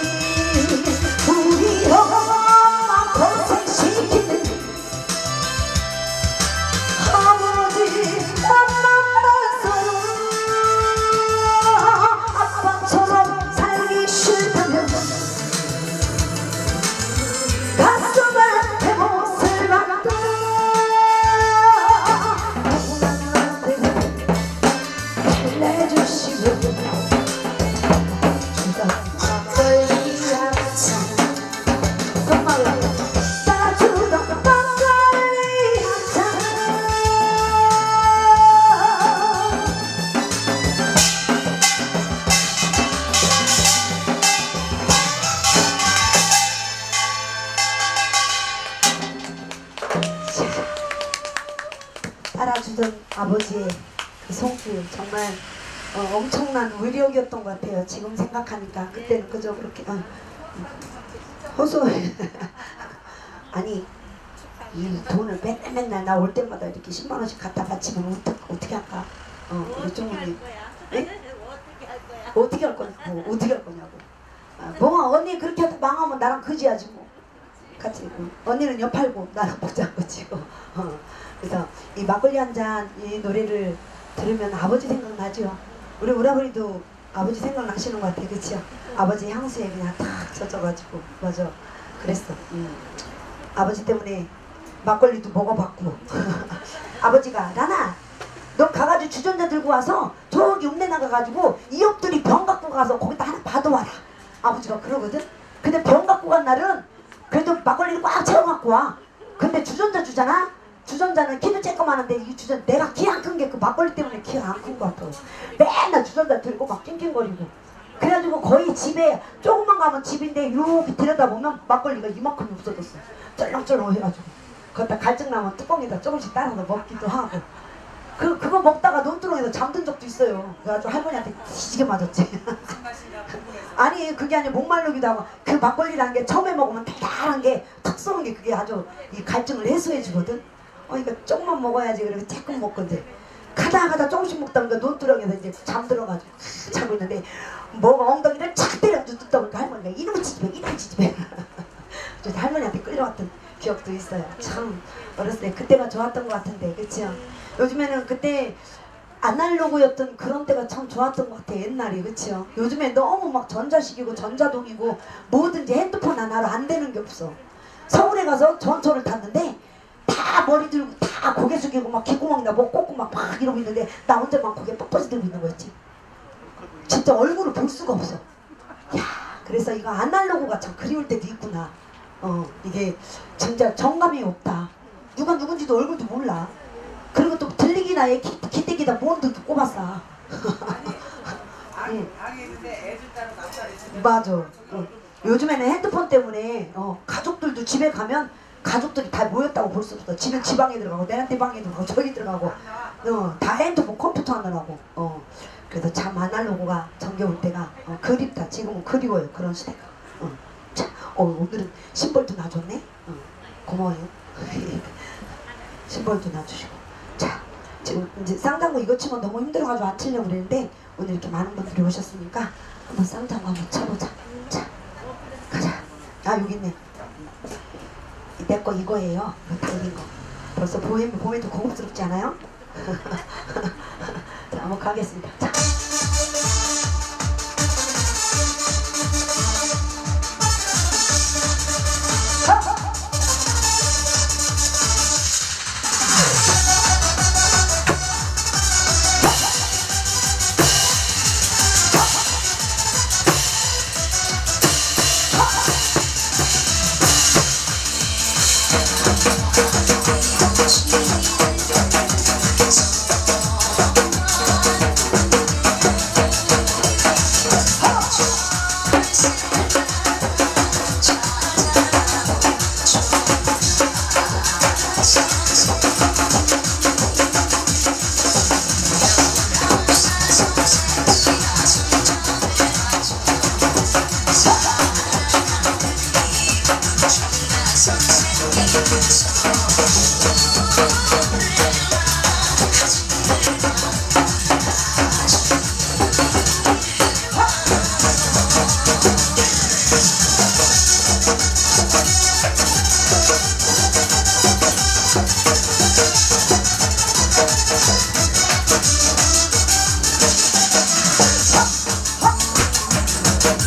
우리 엄마 고생시키는 아버지 엄마만 서로 아빠처럼 살기 싫다면 가슴에 대못을 박도 내주시고 주던 막걸리 한잔 정말로 따라주던 막걸리 한잔 따라주던 아버지의 그 손길 정말 엄청난 위력이었던 것 같아요. 지금 생각하니까 그때는 그저 그렇게 호소 아니 이 돈을 맨날 나 올 때마다 이렇게 10만 원씩 갖다 바치면 어떻게 할까? 우리 종훈이 어떻게 할 거냐고 어떻게 할 거냐고 뭐 언니 그렇게 하다 망하면 나랑 그지야지 뭐 같이 언니는 옆 팔고 나랑 보자고 지고 그래서 이 막걸리 한 잔 이 노래를 들으면 아버지 생각나죠. 우리 오라버니도 아버지 생각나시는 것 같아요. 그치요? 아버지 향수에 그냥 탁 젖어가지고 맞아 그랬어. 아버지 때문에 막걸리도 먹어봤고 아버지가 나나 너 가가지고 주전자 들고 와서 저기 읍내 나가가지고 이 옆들이 병 갖고 가서 거기다 하나 받아와라 아버지가 그러거든. 근데 병 갖고 간 날은 그래도 막걸리를 꽉 채워갖고 와. 근데 주전자 주잖아. 주전자는 키도 쬐끄만한데 이 주전 내가 키 안 큰 게 그 막걸리 때문에 키가 안 큰 것 같아. 맨날 주전자 들고 막 낑낑거리고 그래가지고 거의 집에 조금만 가면 집인데 이렇게 들여다보면 막걸리가 이만큼이 없어졌어. 쩔렁쩔렁 해가지고 거기다 갈증 나면 뚜껑에다 조금씩 따라서 먹기도 하고 그거 먹다가 논두렁에서 잠든 적도 있어요. 그래가지고 할머니한테 뒤지게 맞았지. 아니 그게 아니라 목말르기도 하고 그 막걸리라는 게 처음에 먹으면 달달한 게 탁 쏘는 게 그게 아주 이 갈증을 해소해 주거든. 그러니까 조금만 먹어야지 그래서 조금 먹거든. 가다 조금씩 먹다 보니까 논두렁에서 이제 잠들어가지고 자고 있는데 뭐가 엉덩이를 착 때려가지고 뜯다 보니까 할머니가 이놈의 지집애 그래서 할머니한테 끌려왔던 기억도 있어요. 참 어렸을 때 그때가 좋았던 것 같은데 그치요? 요즘에는 그때 아날로그였던 그런 때가 참 좋았던 것 같아 옛날이 그치요? 요즘에 너무 막 전자식이고 전자동이고 뭐든지 핸드폰 하나로 안 되는 게 없어. 서울에 가서 전철을 탔는데 다 머리 들고 다 고개 숙이고 막 귓구멍이나 뭐 꽂고 막 이러고 있는데 나 혼자만 고개 뻣뻣이 들고 있는 거였지. 진짜 얼굴을 볼 수가 없어. 야 그래서 이거 아날로그가 참 그리울 때도 있구나. 이게 진짜 정감이 없다. 누가 누군지도 얼굴도 몰라. 그리고 또 들리기나 해 기대기다 뭔도 꼽았어. 맞아. 요즘에는 핸드폰 때문에 가족들도 집에 가면 가족들이 다 모였다고 볼 수 없어. 지는 지방에 들어가고 내한테 방에 들어가고 저기 들어가고 다 핸드폰 컴퓨터 하느라고. 그래서 참 아날로그가 정겨울 때가 그립다. 지금은 그리워요. 그런 시대가. 자, 오늘은 심벌도 놔줬네. 고마워요. 심벌도 놔주시고. 자, 지금 이제 쌍tan고 이거 치면 너무 힘들어가지고 안 치려고 그랬는데 오늘 이렇게 많은 분들이 오셨으니까 한번 쌍tan고 한번 쳐보자. 자, 가자. 아 여기 있네. 내 거 이거예요. 이거 달린 거. 벌써 봄에도 고급스럽지 않아요? 자, 한번 가겠습니다. 자.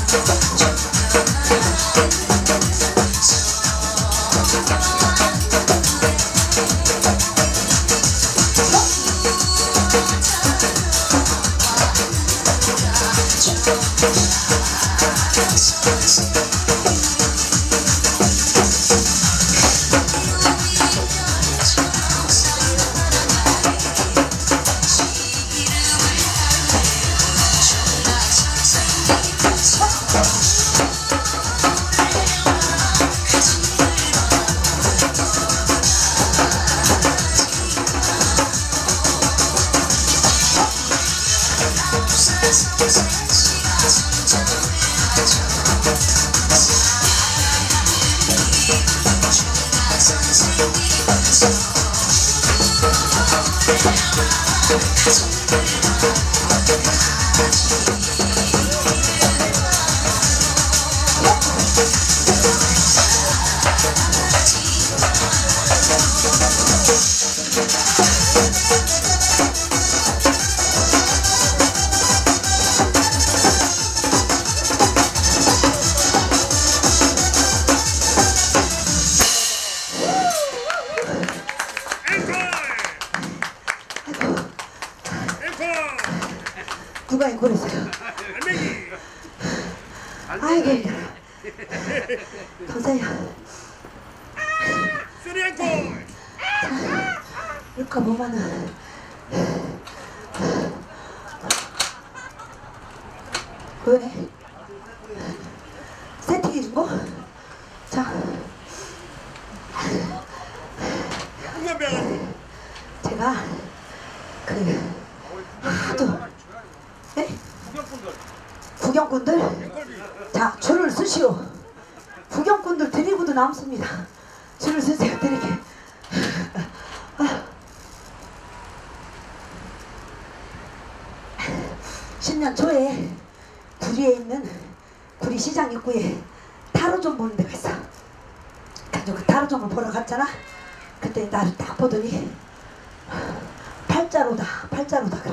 누가 앵콜 했어요? 아이고 힘들어. 감사해요. 쓰리 앵콜. 물가 뭐만은 왜? 세팅해 준 거? 자, 제가 그 하도 네? 구경꾼들 자 줄을 쓰시오. 구경꾼들 드리고도 남습니다. 줄을 쓰세요. 드리게. 10년 초에 구리에 있는 구리시장 입구에 타로점 보는 데가 있어. 그래서 그 타로점을 보러 갔잖아. 그때 나를 딱 보더니 팔자로다 그래.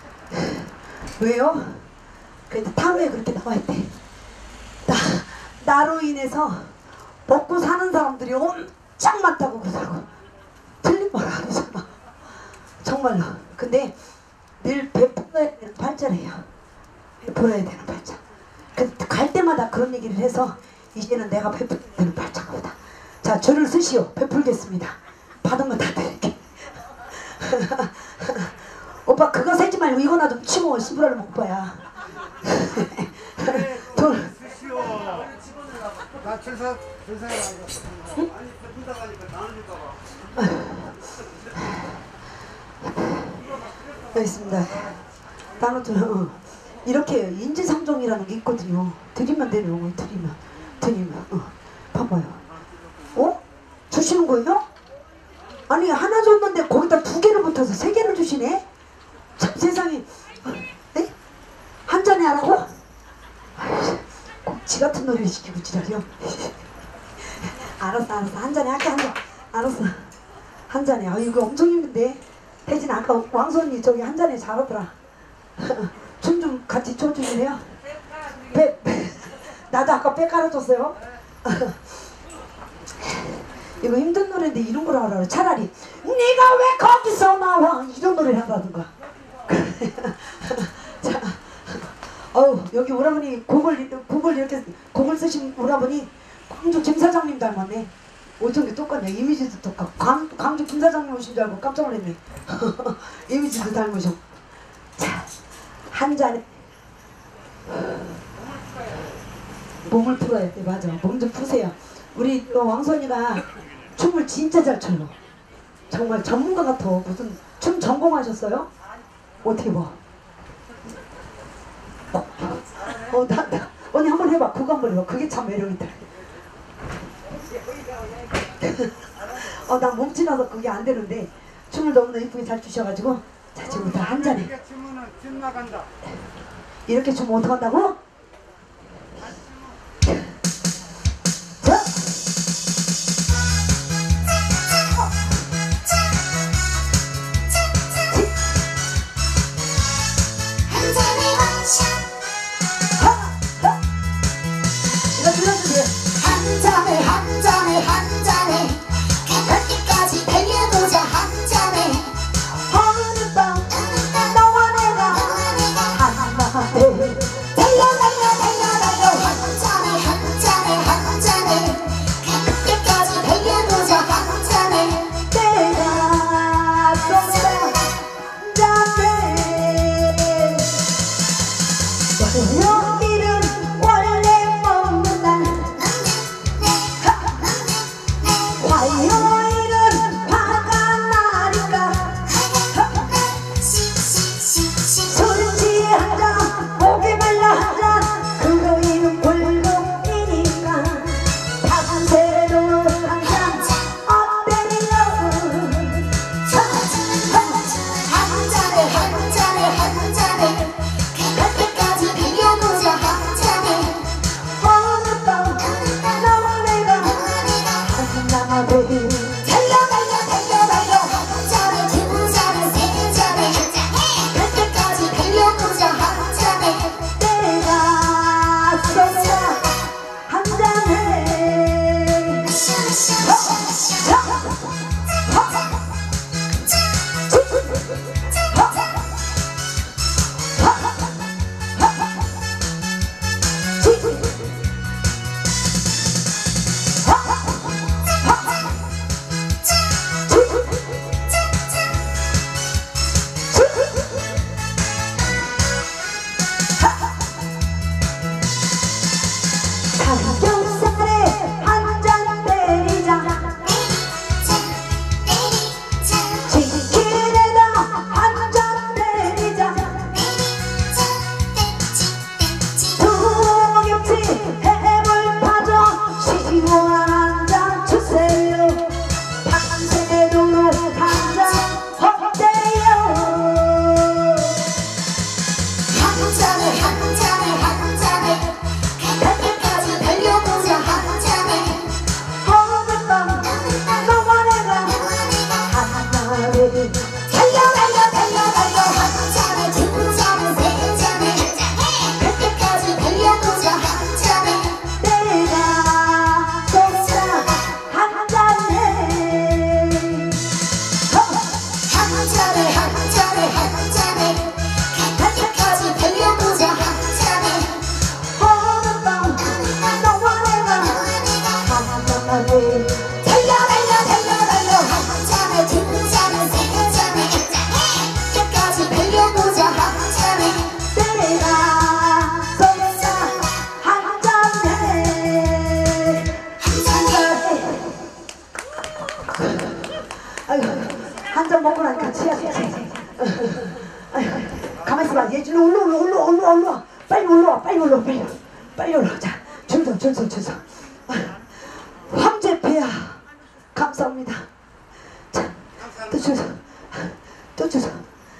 왜요? 그래도 타로에 그렇게 나와있대. 나로 인해서 먹고 사는 사람들이 엄청 많다고 그러더라고. 틀린 말 아니잖아. 정말로. 근데 늘 베풀어야 되는 팔자래요. 베풀어야 되는 팔자. 갈 때마다 그런 얘기를 해서 이제는 내가 베풀어야 되는 팔자가 보다. 자, 줄을 쓰시오. 베풀겠습니다. 받은 거 다 드릴게. 오빠 그거 세지 말고 이거나 좀 치고 씨부라를 오빠야. 돈 쓰시오. 나 줄서 응? 여기 있습니다. 나는 이렇게 인지상정이라는 게 있거든요. 드리면 되는 거 드리면 봐봐요. 어? 주시는 거예요? 아니 하나 줬는데 거기다 2개를 붙어서 3개를 주시네? 참 세상에. 네? 한 잔에 하라고? 꼭 지 같은 놀이를 시키고 지랄이요. 알았어 한 잔에 할게. 알았어 한 잔에. 아 이거 엄청 힘든데. 혜진 아까 왕손이 저기 한 잔에 잘하더라. 춤 좀 같이 춰주실래요? 나도 아까 배 깔아줬어요. 이거 힘든 노래인데 이런 걸 하라. 차라리 네가 왜 거기서 나와 이런 노래를 한다든가. 자, 여기 오라버니 곡을 이렇게 곡을 쓰신 오라버니 광주 김 사장님 닮았네. 어쩐 게 똑같네. 이미지도 똑같고 광주 김 사장님 오신 줄 알고 깜짝 놀랐네. 이미지도 닮으셔. 자, 한 잔에 몸을 풀어야 돼. 맞아. 몸 좀 푸세요. 우리 왕선이가 춤을 진짜 잘 춰요. 정말 전문가 같아. 무슨 춤 전공하셨어요? 어떻게 봐? 언니 한번 해봐. 그거 한번 해봐. 그게 참 매력있다. 난 몸치라서 그게 안 되는데 춤을 너무나 이쁘게 잘 추셔가지고. 자, 지금부터 한 잔에 이렇게 춤은 집 나간다. 이렇게 춤 어떡한다고? 자! 한 잔의 원샷 준성. 황제폐하 감사합니다. 자, 또 주소.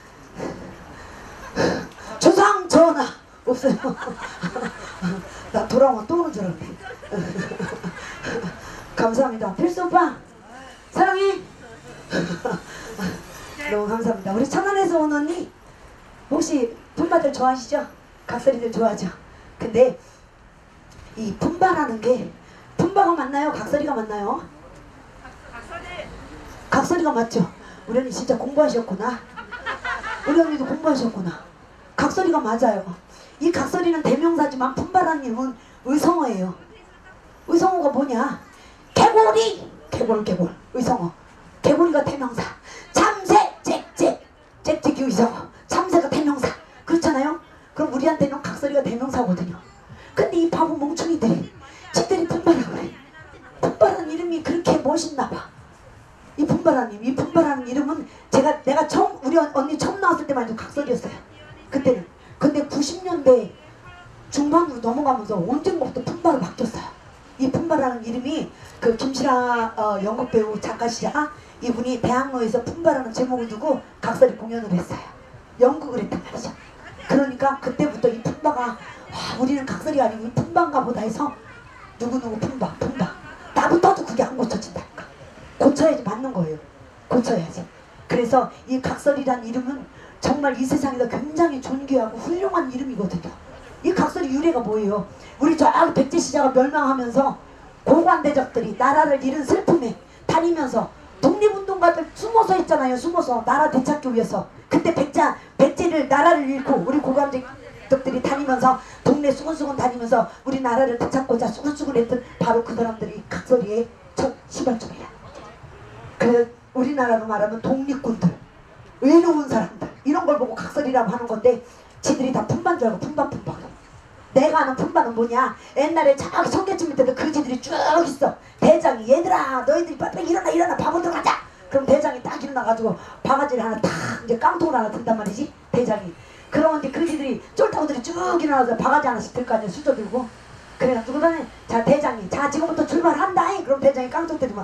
조상 전하 없어요. 나 돌아오면 또 오는 줄 알았네. 감사합니다. 필수 오빠 사랑해. 너무 감사합니다. 우리 천안에서 온 언니 혹시 품바들 좋아하시죠? 각설이들 좋아하죠? 근데 이 품바라는 게 품바가 맞나요? 각설이가 맞나요? 각설이가 맞죠? 우리 언니 진짜 공부하셨구나. 우리 언니도 공부하셨구나. 각설이가 맞아요. 이 각설이는 대명사지만 품바라는 이름은 의성어예요. 의성어가 뭐냐? 개고리! 개골 의성어. 개고리가 대명사. 참새 짹짹이 의성어. 참새가 대명사. 그렇잖아요? 그럼 우리한테는 각설이가 대명사거든요. 근데 이 바보 멍충이들이 지들이 품바라고 그래. 품바라는 이름이 그렇게 멋있나봐. 이 품바라는 이름은 내가 처음 우리 언니 처음 나왔을 때만 해도 각설이었어요. 그때는. 근데 90년대 중반으로 넘어가면서 언젠가부터 품바로 바뀌었어요. 이 품바라는 이름이 그 김실아 연극 배우 작가시자 이분이 대학로에서 품바라는 제목을 두고 각설이 공연을 했어요. 연극을 했단 말이죠. 그러니까 그때부터 이 품바가 와, 우리는 각설이 아니고 이 품바인가 보다 해서 누구누구 품바 나부터도 그게 안 고쳐진다니까. 고쳐야지 맞는 거예요. 고쳐야지. 그래서 이 각설이란 이름은 정말 이 세상에서 굉장히 존귀하고 훌륭한 이름이거든요. 이 각설이 유래가 뭐예요? 우리 저 백제시자가 멸망하면서 고관대적들이 나라를 잃은 슬픔에 다니면서 독립운동가들 숨어서 있잖아요. 숨어서 나라 되찾기 위해서. 그때 백제를 나라를 잃고 우리 고관대적들이 다니면서 동네 수근수근 다니면서 우리 나라를 되찾고자 수근수근 했던 바로 그 사람들이 각설이의 첫 시발점이야. 그 우리나라로 말하면 독립군들, 외로운 사람들 이런 걸 보고 각설이라고 하는 건데 지들이 다 품바인 줄 알고 품바 내가 아는 품바는 뭐냐? 옛날에 저기 성계집 밑에도 그 지들이 쭉 있어. 대장이 얘들아 너희들이 빨리 일어나 바보들 가자. 그럼 대장이 딱 일어나가지고 바가지를 하나 탁 이제 깡통을 하나 든단 말이지 대장이. 그러면 이제 그 지들이 쫄따구들이 쭉 일어나서 바가지 하나씩 들 거 아니야. 수저 들고. 그래가지고 그다음에 자 대장이 자 지금부터 출발한다. 그럼 대장이 깡통 때리면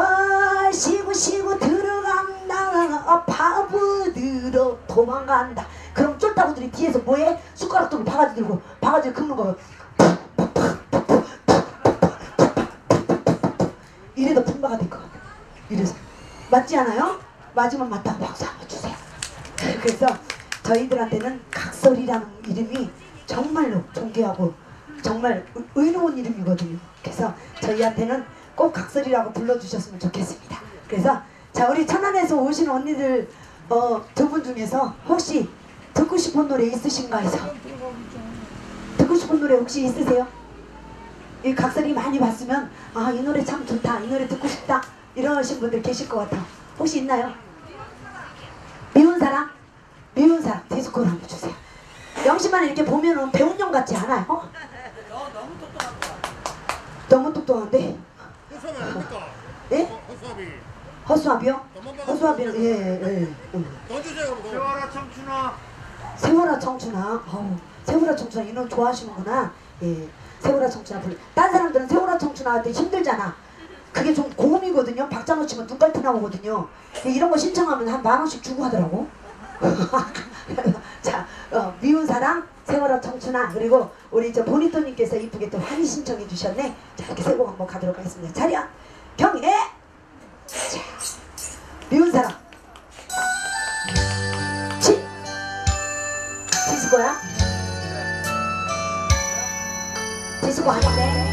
쉬고 들어간다. 바보들어 도망간다. 그럼 쫄따구들이 뒤에서 뭐해? 숟가락 들고 바가지 들고 바가지를 긁는 거예요. 이래도 품바가 될 것 같아요. 이래서 맞지 않아요? 맞으면 맞다고 박수 한번 주세요. 그래서 저희들한테는 각설이라는 이름이 정말로 존귀하고 정말 의로운 이름이거든요. 그래서 저희한테는 꼭 각설이라고 불러주셨으면 좋겠습니다. 그래서 자 우리 천안에서 오신 언니들 두 분 중에서 혹시 듣고 싶은 노래 있으신가 해서 듣고 싶은 노래 혹시 있으세요? 이 각설이 많이 봤으면 아 이 노래 참 좋다 이 노래 듣고 싶다 이러신 분들 계실 것 같아. 혹시 있나요? 미운 사람? 미운 사람 디스코를 한번 주세요. 영심만 이렇게 보면은 배운 형 같지 않아요? 너무 똑똑한 거야. 너무 똑똑한데? 허수아비 아닙니까? 예? 허수아비. 허수아비요? 허수아비는 예. 넣어주세요. 세월아 청춘아. 세월아 청춘아. 세월아 청춘아 이 노래 좋아하시는구나. 예. 세월아 청춘아 불러. 딴 사람들은 세월아 청춘아 할 때 힘들잖아. 그게 좀 고음이거든요. 박자못 치면 눈깔트 나오거든요. 이런 거 신청하면 한 10,000원씩 주고 하더라고. 자, 미운 사랑, 세월아 청춘아. 그리고 우리 저 보니토님께서 이쁘게 또 환희 신청해 주셨네. 자, 이렇게 세 곡 한번 가도록 하겠습니다. 차려, 경애. 자, 미운 사랑. 지수거야? 지수거 아닌데.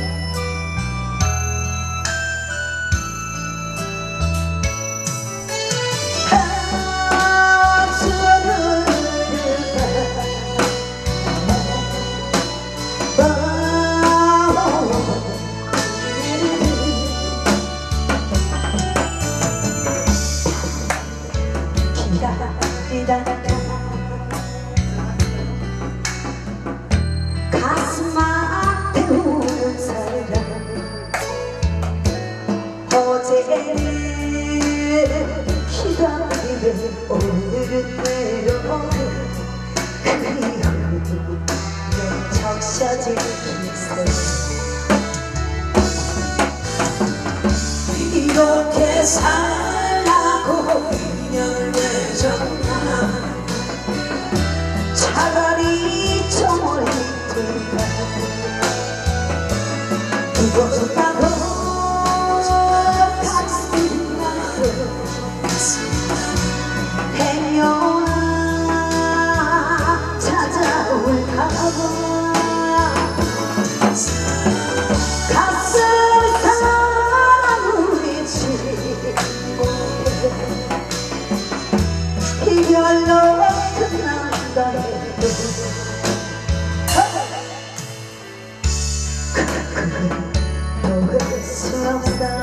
가슴 앞에 우는 사람 좋게 살라고 인연을 맺었나 차라리 저 멀리든가 두고졌다고 가슴이 나를 행여나 찾아올까봐 가슴 사랑을 이별로 끝난다 해도 또 할 수 없어